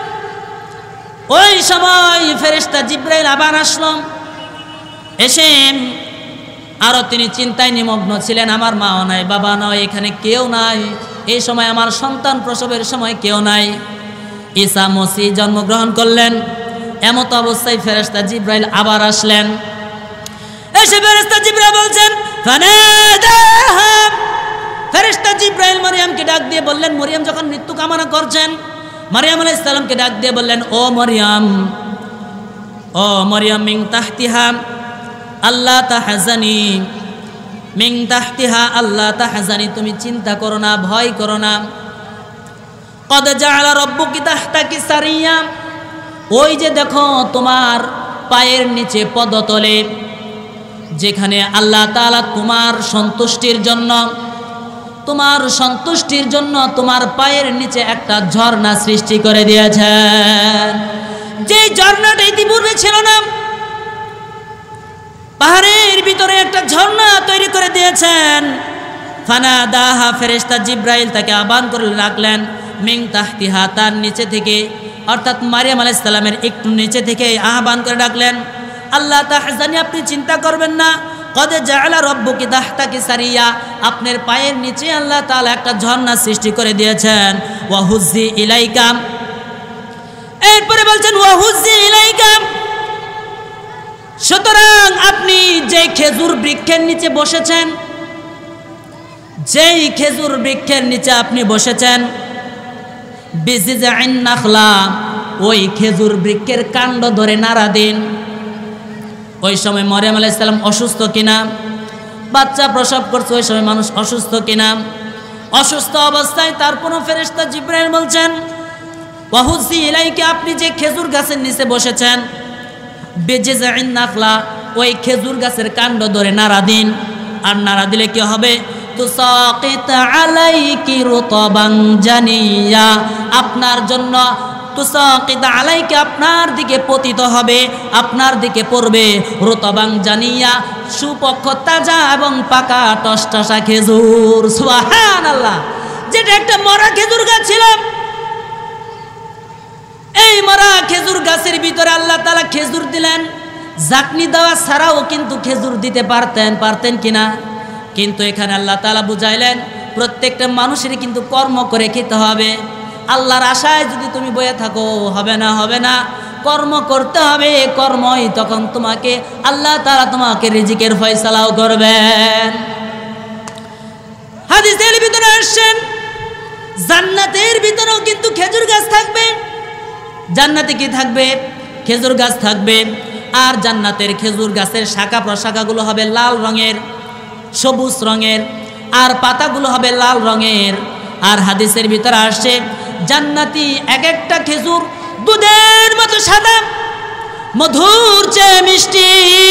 ওই সময় ফেরেশতা জিবরাইল আবার আসলো, এসে আরো তিনি চিন্তায় নিমগ্ন ছিলেন, আমার মাও নাই, বাবা নয়, এখানে কেউ নাই। এই সময় আমার সন্তান প্রসবের সময় কেউ নাই। ঈসা মসিহ জন্মগ্রহণ করলেন। এমত অবস্থায় ফেরেশতা জিবরাইল আবার আসলেন। এসে ফেরেশতা জিবরাইল বলছেন, ফানাদাহা, ফেরেশতা জিবরাইল মারিয়ামকে ডাক দিয়ে বললেন, মরিয়ম যখন মৃত্যু কামনা করছেন, মারিয়াম আলাইহিস সালামকে ডাক দিয়ে বললেন, ও মরিয়ম, ও মরিয়ম, মিন তাহতিহা আল্লাহ তাহজানি, মিন তাহতিহা আল্লাহ তাহজানি, তুমি চিন্তা করো না, ভয় করো না। কদ জাআলা রাব্বুকি তাহতাকি সারিয়া, ওই যে দেখো তোমার পায়ের নিচে পদতলে, যেখানে আল্লাহ তাআলা তোমার সন্তুষ্টির জন্য, তোমার সন্তুষ্টির জন্য তোমার পায়ের নিচে একটা ঝর্ণা সৃষ্টি করে দিয়েছেন। যে ঝর্ণাটা ইতিপূর্বে ছিল না, পাহাড়ের ভিতরে একটা ঝর্ণা তৈরি করে দিয়েছেন। ফানাদাহা, ফেরেশতা জিবরাইল তাকে আহ্বান করে ডাকলেন, মিন তাহতিহা, তার নিচে থেকে, অর্থাৎ মারিয়াম আলাইহিস সালামের একটু নিচে থেকে আহ্বান করে ডাকলেন, আল্লাহ তাহজানি, আপনি চিন্তা করবেন না। কদ জাআলা রাব্বুকি তাহতাকি সারিয়া, আপনার পায়ের নিচে আল্লাহ তাআলা একটা ঝর্ণা সৃষ্টি করে দিয়েছেন। ওয়া হুজ্জি ইলাইকা, এরপরে বলছেন ওয়া হুজ্জি ইলাইকা, সুতরাং আপনি যে খেজুর বৃক্ষের নিচে বসেছেন, যেই খেজুর বৃক্ষের নিচে আপনি বসেছেন, বিজিজআইন নাখলা, ওই খেজুর বৃক্ষের কাণ্ড ধরে নাড়া দিন। ওই সময় মরিয়ম আলাইহিস সালাম অসুস্থ কিনা, বাচ্চা প্রসব করছে ওই সময় মানুষ অসুস্থ কিনা, অসুস্থ অবস্থায় তারপরও ফেরেশতা জিবরাইল বলছেন ওয়াহুজি ইলাইকা, আপনি যে খেজুর গাছের নিচে বসেছেন, বেজিজাইন নাখলা, ওই খেজুর গাছের কাণ্ড ধরে নাড়া দিন। আর নাড়া দিলে কি হবে? তুসাকিত আলাইকি রুতাবান জানিয়া, আপনার জন্য তুসাকিত আলাইকি, আপনার দিকে পতিত হবে, আপনার দিকে পড়বে রুতাবান জানিয়া, সুপক্ষ তাজা এবং পাকা টসটসা খেজুর। সুবহানাল্লাহ। যেটা একটা মরা খেজুর গাছ ছিল, এই মরা খেজুর গাছের ভিতরে আল্লাহ তাআলা খেজুর দিলেন। জাকনি দেওয়া ছাড়াও কিন্তু খেজুর দিতে পারতেন, পারতেন কিনা? কিন্তু এখানে আল্লাহ তাআলা বুঝাইলেন প্রত্যেকটা মানুষেরই কিন্তু কর্ম করে খেতে হবে। আল্লাহর আশায় যদি তুমি বয়ে থাকো হবে না, হবে না, কর্ম করতে হবে। কর্মই তখন তোমাকে আল্লাহ তাআলা তোমাকে রিজিকের ফয়সালাও করবেন। হাদিসের ভিতরে আসছেন জান্নাতের ভিতরেও কিন্তু খেজুর গাছ থাকবে। জান্নাতে কি থাকবে? খেজুর গাছ থাকবে। আর জান্নাতের খেজুর গাছের শাখা প্রশাখাগুলো হবে লাল রঙের, সবুজ রঙের, আর পাতাগুলো হবে লাল রঙের। আর হাদিসের ভিতরে আসছে জান্নাতি এক একটা খেজুর দুধের মতো সাদা, মধুর চেয়ে মিষ্টি,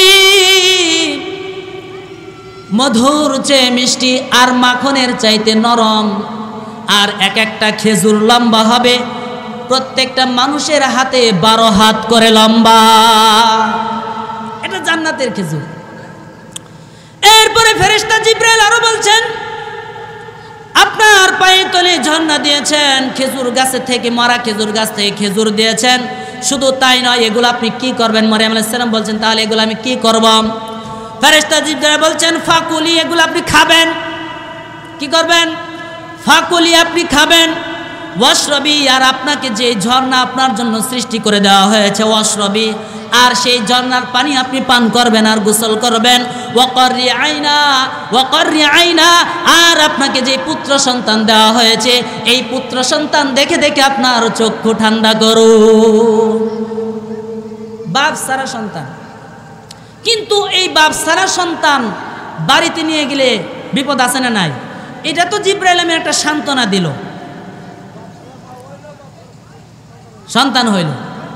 মধুর চেয়ে মিষ্টি, আর মাখনের চাইতে নরম। আর এক একটা খেজুর লম্বা হবে প্রত্যেকটা মানুষের হাতে বারো হাত করে লম্বা। এটা জান্নাতের খেজুর। এরপরে ফেরেশতা জিবরাইল আরো বলছেন আপনার পায়ে তলে ঝর্ণা দিয়েছেন, খেজুর গাছে থেকে, মরা খেজুর গাছ থেকে খেজুর দিয়েছেন। শুধু তাই নয়, এগুলো আপনি কি করবেন? মরিয়ম আলাইহিস সালাম বলছেন তাহলে এগুলো আমি কি করব? ফেরেশতা জিবরাইল বলছেন ফাকুলি, এগুলো আপনি খাবেন। কি করবেন? ফাকুলি, আপনি খাবেন। ওয়াশরবি, আর আপনাকে যে ঝর্ণা আপনার জন্য সৃষ্টি করে দেওয়া হয়েছে, ওয়াশরবি, আর সেই ঝর্ণার পানি আপনি পান করবেন আর গোসল করবেন। ওয়াকরি আইনা, ওয়াকরি আইনা, আর আপনাকে যে পুত্র সন্তান দেওয়া হয়েছে এই পুত্র সন্তান দেখে দেখে আপনার চক্ষু ঠান্ডা করো। বাপ সারা সন্তান, কিন্তু এই বাপ সারা সন্তান বাড়িতে নিয়ে গেলে বিপদ আছে না নাই? এটা তো জিবরাইল আমি একটা সান্ত্বনা দিল, সন্তান হইল।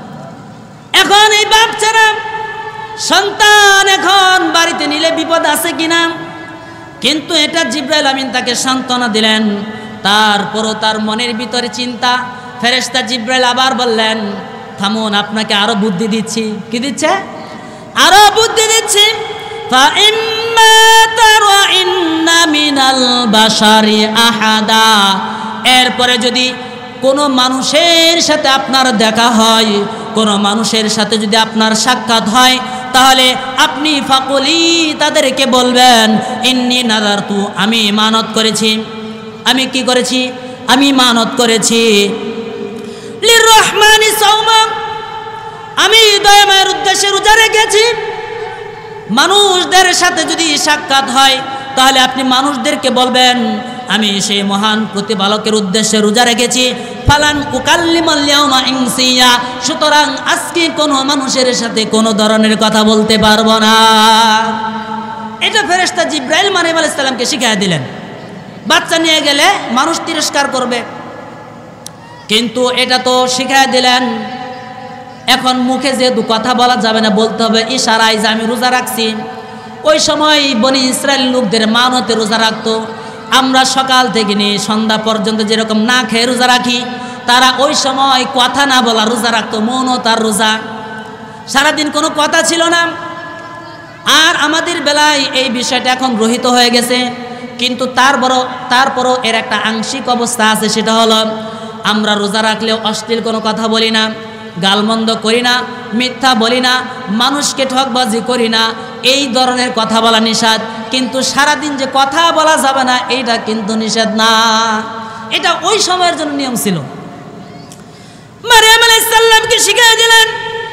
এখন এই বাপ ছাড়া সন্তান এখন বাড়িতে নিলে বিপদ আছে কিনা? কিন্তু এটা জিবরাইল আমিন তাকে সান্ত্বনা দিলেন। তারপরও তার মনের ভিতরে চিন্তা। ফেরেশতা জিবরাইল আবার বললেন থামুন, আপনাকে আরো বুদ্ধি দিচ্ছি। কি দিচ্ছে? আরো বুদ্ধি দিচ্ছি। ফাইম্মা তারাইন্না মিনাল বাশারি আহাদা, এরপরে যদি কোনো মানুষের সাথে আপনার দেখা হয়, কোনো মানুষের সাথে যদি আপনার সাক্ষাৎ হয়, তাহলে আপনি ফাকুলি, তাদেরকে বলবেন ইন্নী নাযারতু, আমি মানত করেছি। আমি কি করেছি? আমি মানত করেছি লিররহমানি সাওমা, আমি দয়াময়ের উদ্দেশ্যে রোজা রেখেছি। মানুষদের সাথে যদি সাক্ষাৎ হয় তাহলে আপনি মানুষদেরকে বলবেন আমি সেই মহান প্রতিপালকের উদ্দেশ্যে রোজা রেখেছি। ফালান উকাল্লিমাল ইয়াউমা ইনসিয়া, সুতরাং আজকে কোনো মানুষের সাথে কোনো ধরনের কথা বলতে পারবো না। এটা ফেরেশতা জিবরাইল মারিয়ম আলাইহিস সালামকে শিখিয়ে দিলেন। বাচ্চা নিয়ে গেলে মানুষ তিরস্কার করবে, কিন্তু এটা তো শিখিয়ে দিলেন। এখন মুখে যেহেতু কথা বলা যাবে না, বলতে হবে ইশারায় যে আমি রোজা রাখছি। ওই সময় বনি ইসরায়েল লোকদের মানতে রোজা রাখতো। আমরা সকাল থেকে নিয়ে সন্ধ্যা পর্যন্ত যেরকম না খেয়ে রোজা রাখি, তারা ওই সময় কথা না বলা রোজা রাখতো, মৌন তার রোজা। সারাদিন কোনো কথা ছিল না। আর আমাদের বেলায় এই বিষয়টা এখন রহিত হয়ে গেছে, কিন্তু তারপরও তারপরও এর একটা আংশিক অবস্থা আছে। সেটা হলো আমরা রোজা রাখলেও অশ্লীল কোনো কথা বলি না, গালমন্দ করি না, মিথ্যা বলি না, মানুষকে ঠকবাজি করি না। এই ধরনের কথা বলা নিষেধ, কিন্তু সারাদিন যে কথা বলা যাবে না এইটা কিন্তু নিষেধ না। এটা ওই সময়ের জন্য নিয়ম ছিল। মারিয়াম আলাইহিস সালামকে শিখিয়ে দিলেন।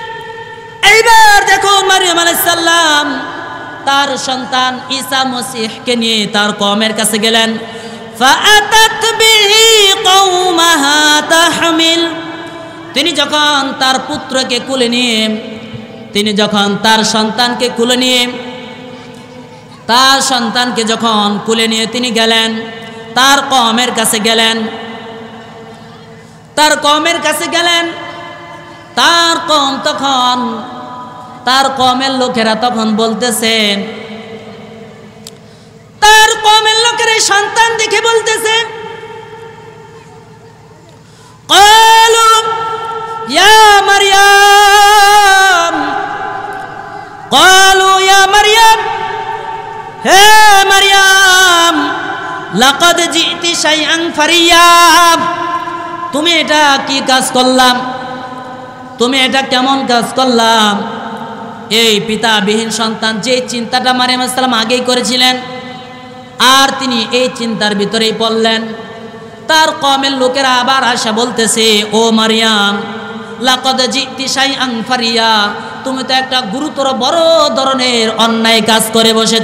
এইবার দেখুন মারিয়াম আলাইহিস সালাম তার সন্তান ঈসা মসিহকে নিয়ে তার কওমের কাছে গেলেন। ফাআতাত বিহি কওমাহা তাহমিল, তিনি যখন তার পুত্রকে কোলে নিয়ে তিনি যখন তার সন্তানকে কোলে নিয়ে তার সন্তানকে যখন কোলে নিয়ে তিনি গেলেন তার কওমের কাছে গেলেন তার কওমের কাছে গেলেন তার কওম তখন তার কওমের লোকেরা তখন বলতেছে তার কওমের লোকেরা সন্তান দেখে বলতেছে ক্বালু ইয়া মারইয়াম ক্বালু ইয়া মারইয়াম হে মারইয়াম লাকাদ জিতি শাইআন ফারিয়া তুমি এটা কি কাজ করলাম তুমি এটা কেমন কাজ করলাম এই পিতাবিহীন সন্তান যে চিন্তাটা মারিয়াম আলাইহিস সালাম আগেই করেছিলেন আর তিনি এই চিন্তার ভিতরেই পড়লেন তার কওমের লোকেরা আবার আসা বলতেছে ও মারিয়াম লাকাদ জিতি শাইআন ফারিয়া তুমি তো একটা গুরুতর বড় ধরনের অন্যায় কাজ করে বসেছ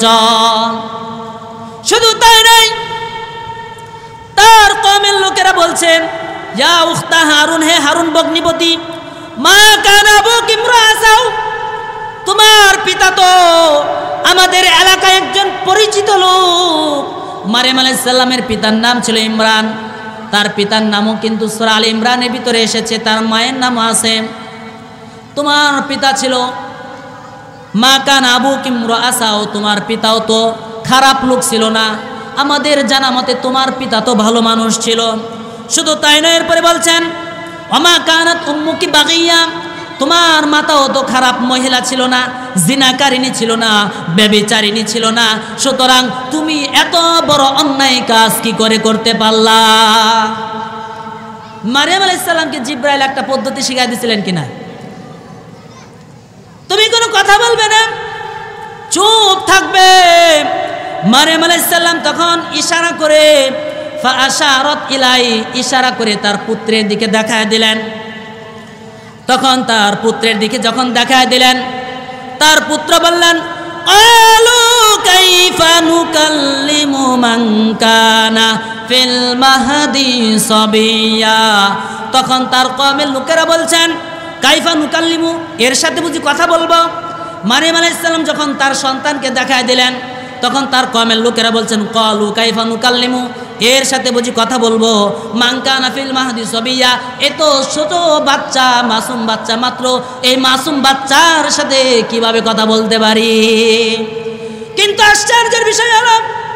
শুধু তাই নয় তার কওমের লোকেরা বলছেন ইয়া উখতা হারুন হে হারুন ভগ্নিপতি মা কানা আবুকি ইমরাআসাও তোমার পিতা তো আমাদের এলাকায় একজন পরিচিত লোক মারিয়াম আলাইহিস সালামের পিতার নাম ছিল ইমরান তার পিতার নামও কিন্তু সূরা আল ইমরানের ভিতরে এসেছে তার মায়ের নামও আছে তোমার পিতা ছিল মা কানা আবুকি ইমরাআসাও তোমার পিতাও তো খারাপ লোক ছিল না আমাদের জানা মতে তোমার পিতা তো ভালো মানুষ ছিল শুধু তাই নয় এরপরে বলছেন ওমা কানাত উম্মুকি বাগিয়া তোমার মাতাও তো খারাপ মহিলা ছিল না জিনাকারিনী ছিল না ব্যভিচারিণী ছিল না সুতরাং তুমি এত বড় অন্যায় কাজ কি করে করতে পারলা মারিয়াম আলাইহিস সালামকে জিবরাইল একটা পদ্ধতি শিখিয়ে দিয়েছিলেন কিনা তুমি কোনো কথা বলবে না চুপ থাকবে মারিয়াম আলাইহিস সালাম তখন ইশারা করে ফাআশারাত ইলাই ইশারা করে তার পুত্রের দিকে দেখায় দিলেন তখন তার পুত্রের দিকে যখন দেখায় দিলেন তার পুত্র বললেন ক্বালু কাইফা নুকাল্লিমু মান কানা ফিল মাহদি সাবিয়া তখন তার কওমের লোকেরা বলছেন কাইফা নুকাল্লিমু এর সাথে বুঝি কথা বলবো মারিয়াম আলাইহিস সালাম যখন তার সন্তানকে দেখায় দিলেন তখন তার কওমের লোকেরা বলছেন ক্বালু কাইফা নুকাল্লিমু এর সাথে বুঝি কথা বলবো মান কানা ফিল মাহদি সাবিয়া এ তো ছোট বাচ্চা মাসুম বাচ্চা মাত্র এই মাসুম বাচ্চার সাথে কিভাবে কথা বলতে পারি কিন্তু আশ্চর্যের বিষয় হলো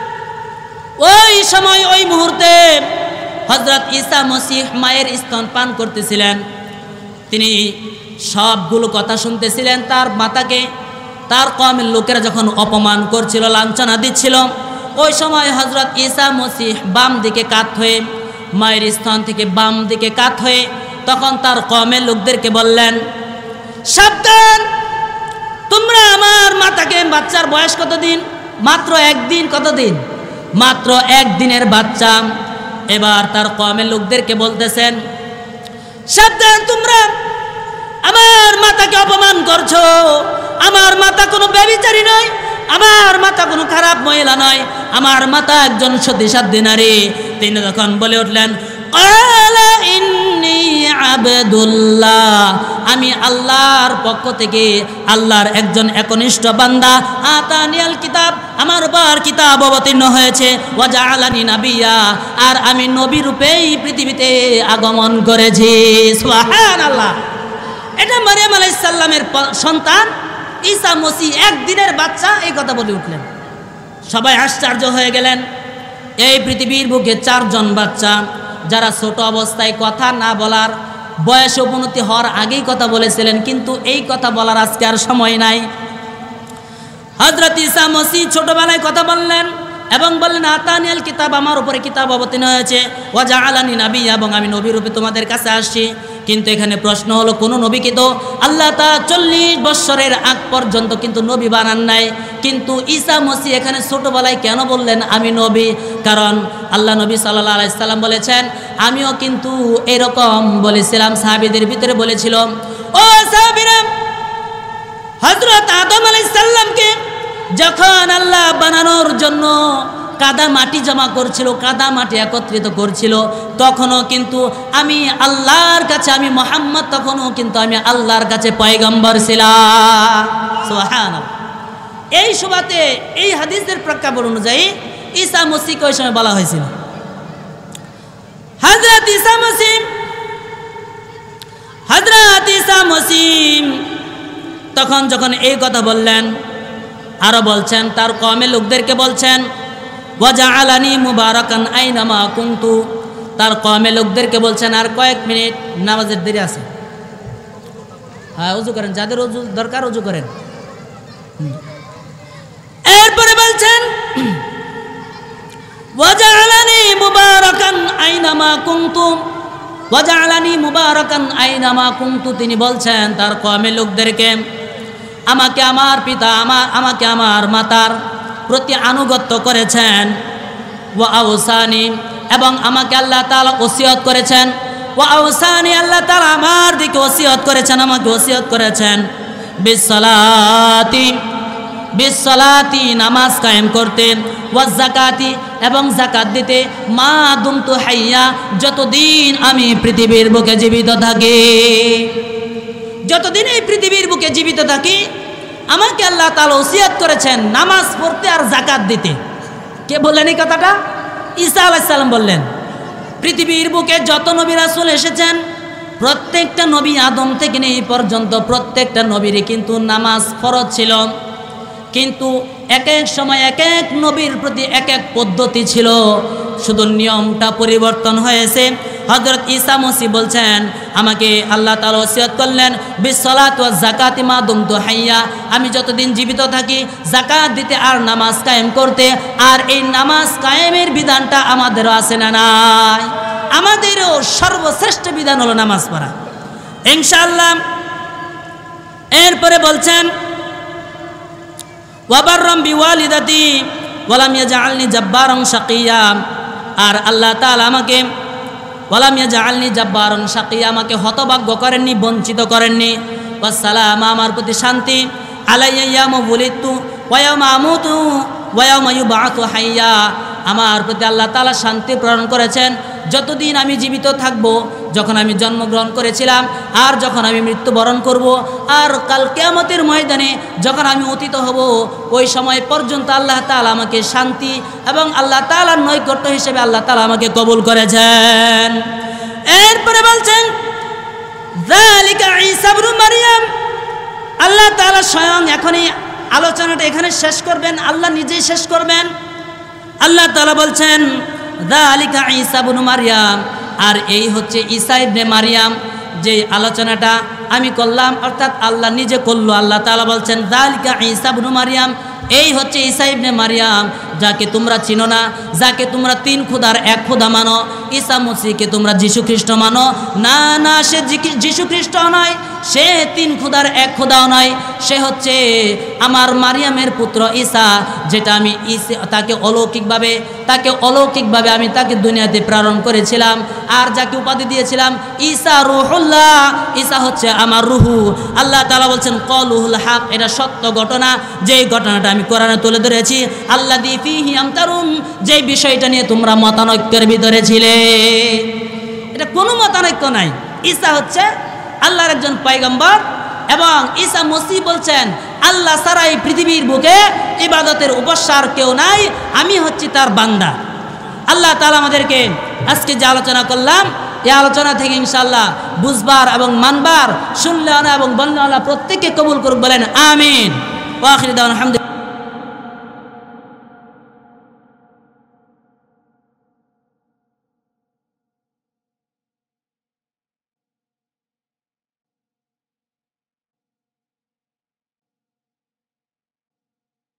ওই সময় ওই মুহূর্তে হযরত ঈসা মসিহ মায়ের স্তন পান করতেছিলেন তিনি সবগুলো কথা শুনতেছিলেন তার মাতাকে তার কওমের লোকেরা যখন অপমান করছিল লাঞ্ছনা দিচ্ছিল ওই সময় হযরত ঈসা মসিহ বাম দিকে কাত হয়ে মায়ের স্তন থেকে বাম দিকে কাত হয়ে তখন তার কওমের লোকদেরকে বললেন সাবধান তোমরা আমার মাতাকে বাচ্চার বয়স কতদিন মাত্র একদিন কতদিন মাত্র একদিনের বাচ্চা এবার তার কওমের লোকদেরকে বলতেছেন সাবধান তোমরা আমার মাতাকে অপমান করছো আমার মাতা কোনো ব্যভিচারী নয় আমার মাতা কোনো খারাপ মহিলা নয় আমার মাতা একজন সতীসাধ্যী নারী তিনি যখন বলে উঠলেন ক্বালা ইন্নী আবদুল্লাহ আমি আল্লাহর পক্ষ থেকে আল্লাহর একজন একনিষ্ঠ বান্দা আতানিয়াল কিতাব আমার উপর কিতাব অবতীর্ণ হয়েছে ওয়া জাআলানি নাবিয়্যা আর আমি নবী রূপেই পৃথিবীতে আগমন করেছি সুবহানাল্লাহ এটা মারিয়াম আলাইহিস সালামের সন্তান ঈসা মসিহ একদিনের বাচ্চা এই কথা বলে উঠলেন সবাই আশ্চর্য হয়ে গেলেন এই পৃথিবীর বুকে চারজন বাচ্চা যারা ছোট অবস্থায় কথা না বলার বয়স উপনীতি হওয়ার আগেই কথা বলেছিলেন কিন্তু এই কথা বলার আজকে আর সময় নাই হযরত ঈসা মসিহ ছোটবেলায় কথা বললেন এবং বললেন আতানিয়াল কিতাব আমার উপরে কিতাব অবতীর্ণ হয়েছে ওয়া জাআলানি নাবিয়্যা এবং আমি নবী রূপে তোমাদের কাছে আসছি কিন্তু এখানে প্রশ্ন হলো কোন নবীকে তো আল্লাহ তাআলা চল্লিশ বছরের আগ পর্যন্ত কিন্তু নবী বানান নাই কিন্তু ঈসা মসিহ এখানে ছোটবেলায় কেন বললেন আমি নবী কারণ আল্লাহ নবী সাল্লাল্লাহু আলাইহি সাল্লাম বলেছেন আমিও কিন্তু এরকম বলেছিলাম সাহাবীদের ভিতরে বলেছিল ও সাহাবীরা হযরত আদম আলাইহিস সালামকে যখন আল্লাহ বানানোর জন্য কাদা মাটি জমা করছিল, কাদা মাটি একত্রিত করছিল, তখনও কিন্তু আমি আল্লাহর কাছে, আমি মুহাম্মদ তখনও কিন্তু আমি আল্লাহর কাছে পয়গম্বর ছিলাম। সুবহানাল্লাহ। এই সুবাতে এই হাদিসের প্রেক্ষাপট অনুযায়ী ঈসা মসিহকে ওই সময় বলা হয়েছিল হযরত ঈসা মসিহ। হযরত ঈসা মসিহ তখন যখন এই কথা বললেন, আরো বলছেন তার কওমের লোকদেরকে বলছেন ওয়াজআলানি মুবারাকান আইনামা কুনতু, তার কওমের লোকদেরকে বলছেন আর কয়েক মিনিট নামাজের দেরি আছে, হ্যাঁ ওযু করেন, যাদের ওযু দরকার ওযু করেন। এরপরে বলছেন ওয়াজআলানি মুবারাকান আইনামা কুনতু, ওয়াজআলানি মুবারাকান আইনামা কুনতু, তিনি বলছেন তার কওমের লোকদেরকে আমাকে আমার পিতা আমার আমাকে আমার মাতার প্রতি আনুগত্য করেছেন, ওয়া আওসানি, এবং আমাকে আল্লাহ তাআলা ওসিয়ত করেছেন, ওয়া আওসানি, আল্লাহ তাআলা আমার দিকে ওসিয়ত করেছেন, আমাকে ওসিয়ত করেছেন বিসসালাতি, বিসসালাতি, নামাজ কায়েম করতে, ওয়া যাকাতি, এবং যাকাত দিতে, মা দুমতু হাইয়া, যতদিন আমি পৃথিবীর বুকে জীবিত থাকি, যতদিন এই পৃথিবীর বুকে জীবিত থাকি আমাকে আল্লাহ তাআলা ওসিয়ত করেছেন নামাজ পড়তে আর যাকাত দিতে। কে বললেন এই কথাটা? ঈসা আলাইহিস সালাম বললেন। পৃথিবীর বুকে যত নবী রাসূল এসেছেন প্রত্যেকটা নবী আদম থেকে নিয়ে এই পর্যন্ত প্রত্যেকটা নবীরই কিন্তু নামাজ ফরজ ছিল, কিন্তু এক এক সময় এক এক নবীর প্রতি এক এক পদ্ধতি ছিল, শুধু নিয়মটা পরিবর্তন হয়েছে। হযরত ঈসা মসিহ বলছেন আমাকে আল্লাহ তাআলা ওসিয়ত করলেন বিসসালাত ওয়াজ যাকাতি মা দুমতু হাইয়া, আমি যতদিন জীবিত থাকি যাকাত দিতে আর নামাজ কায়েম করতে। আর এই নামাজ কায়েমের বিধানটা আমাদেরও আছে না নাই? আমাদেরও সর্বশ্রেষ্ঠ বিধান হলো নামাজ পড়া ইনশাআল্লাহ। এরপরে বলছেন ওয়াবাররাম বিওয়ালিদাতি ওয়ালাম ইয়াজআলনি জাব্বারান শাকিয়া, আর আল্লাহ তাআলা আমাকে ওয়ালাম ইয়াজআলনি জাব্বারান শাকিয়া, আমাকে হতভাগ্য করেননি, বঞ্চিত করেননি। ওয়াসসালাম, আমার প্রতি শান্তি, আলাইয়া ইয়াউমা বুলিতু ওয়া ইয়াউমা আমুতু ওয়া ইয়াউমা ইউবআসু হাইয়া, আমার প্রতি আল্লাহ তাআলা শান্তি প্রেরণ করেছেন যতদিন আমি জীবিত থাকব, যখন আমি জন্মগ্রহণ করেছিলাম আর যখন আমি মৃত্যুবরণ করব, আর কাল কিয়ামতের ময়দানে যখন আমি অতীত হব, ওই সময় পর্যন্ত আল্লাহ তাআলা আমাকে শান্তি এবং আল্লাহ তাআলার নৈকট্য হিসেবে আল্লাহ তাআলা আমাকে কবুল করেছেন। এরপরে বলছেন যালিকা ঈসা ইবনে মারইয়াম, আল্লাহ তাআলা স্বয়ং এখনই আলোচনাটা এখানে শেষ করবেন, আল্লাহ নিজেই শেষ করবেন। আল্লাহ তাআলা বলছেন যালিকা ঈসা ইবনে মারইয়াম, আর এই হচ্ছে ঈসা ইবনে মারইয়াম, যে আলোচনাটা আমি করলাম অর্থাৎ আল্লাহ নিজে করলো। আল্লাহ তাআলা বলছেন যালিকা ঈসা ইবনে মারইয়াম, এই হচ্ছে ঈসা ইবনে মারইয়াম, যাকে তোমরা চিনো না, যাকে তোমরা তিন খোদার এক খোদা মানো। ঈসা মসিহকে তোমরা যীশু খ্রিস্ট মানো না, না সে যীশু খ্রিস্ট নয়, সে তিন খোদার এক খোদাও নয়, সে হচ্ছে আমার মারিয়ামের পুত্র ঈসা, যেটা আমি ঈসা তাকে অলৌকিকভাবে তাকে অলৌকিকভাবে আমি তাকে দুনিয়াতে প্রেরণ করেছিলাম, আর যাকে উপাধি দিয়েছিলাম ঈসা রূহুল্লাহ, ঈসা হচ্ছে আমার রুহু। আল্লাহ তাআলা বলছেন কওলুহুল হক, এটা সত্য ঘটনা, যেই ঘটনাটা আমি কোরআনে তুলে ধরেছি। আল্লাযী ফীহি আমতারুন, যেই বিষয়টা নিয়ে তোমরা মতানৈক্যের ভিতরে ছিলে, এটা কোনো মতানৈক্য নাই। ঈসা হচ্ছে আল্লাহর একজন পয়গম্বর, এবং ঈসা মসিহ বলছেন আল্লাহ ছাড়া এই পৃথিবীর বুকে ইবাদতের উপস্যার কেউ নাই, আমি হচ্ছি তার বান্দা। আল্লাহ তাআলা আমাদেরকে আজকে যে আলোচনা করলাম, এই আলোচনা থেকে ইনশাআল্লাহ বুঝবার এবং মানবার, শুনলে এবং বললে প্রত্যেককে কবুল করুক, বলেন আমিন। ওয়া আখিরু দাওয়ানা আলহামদুলিল্লাহ।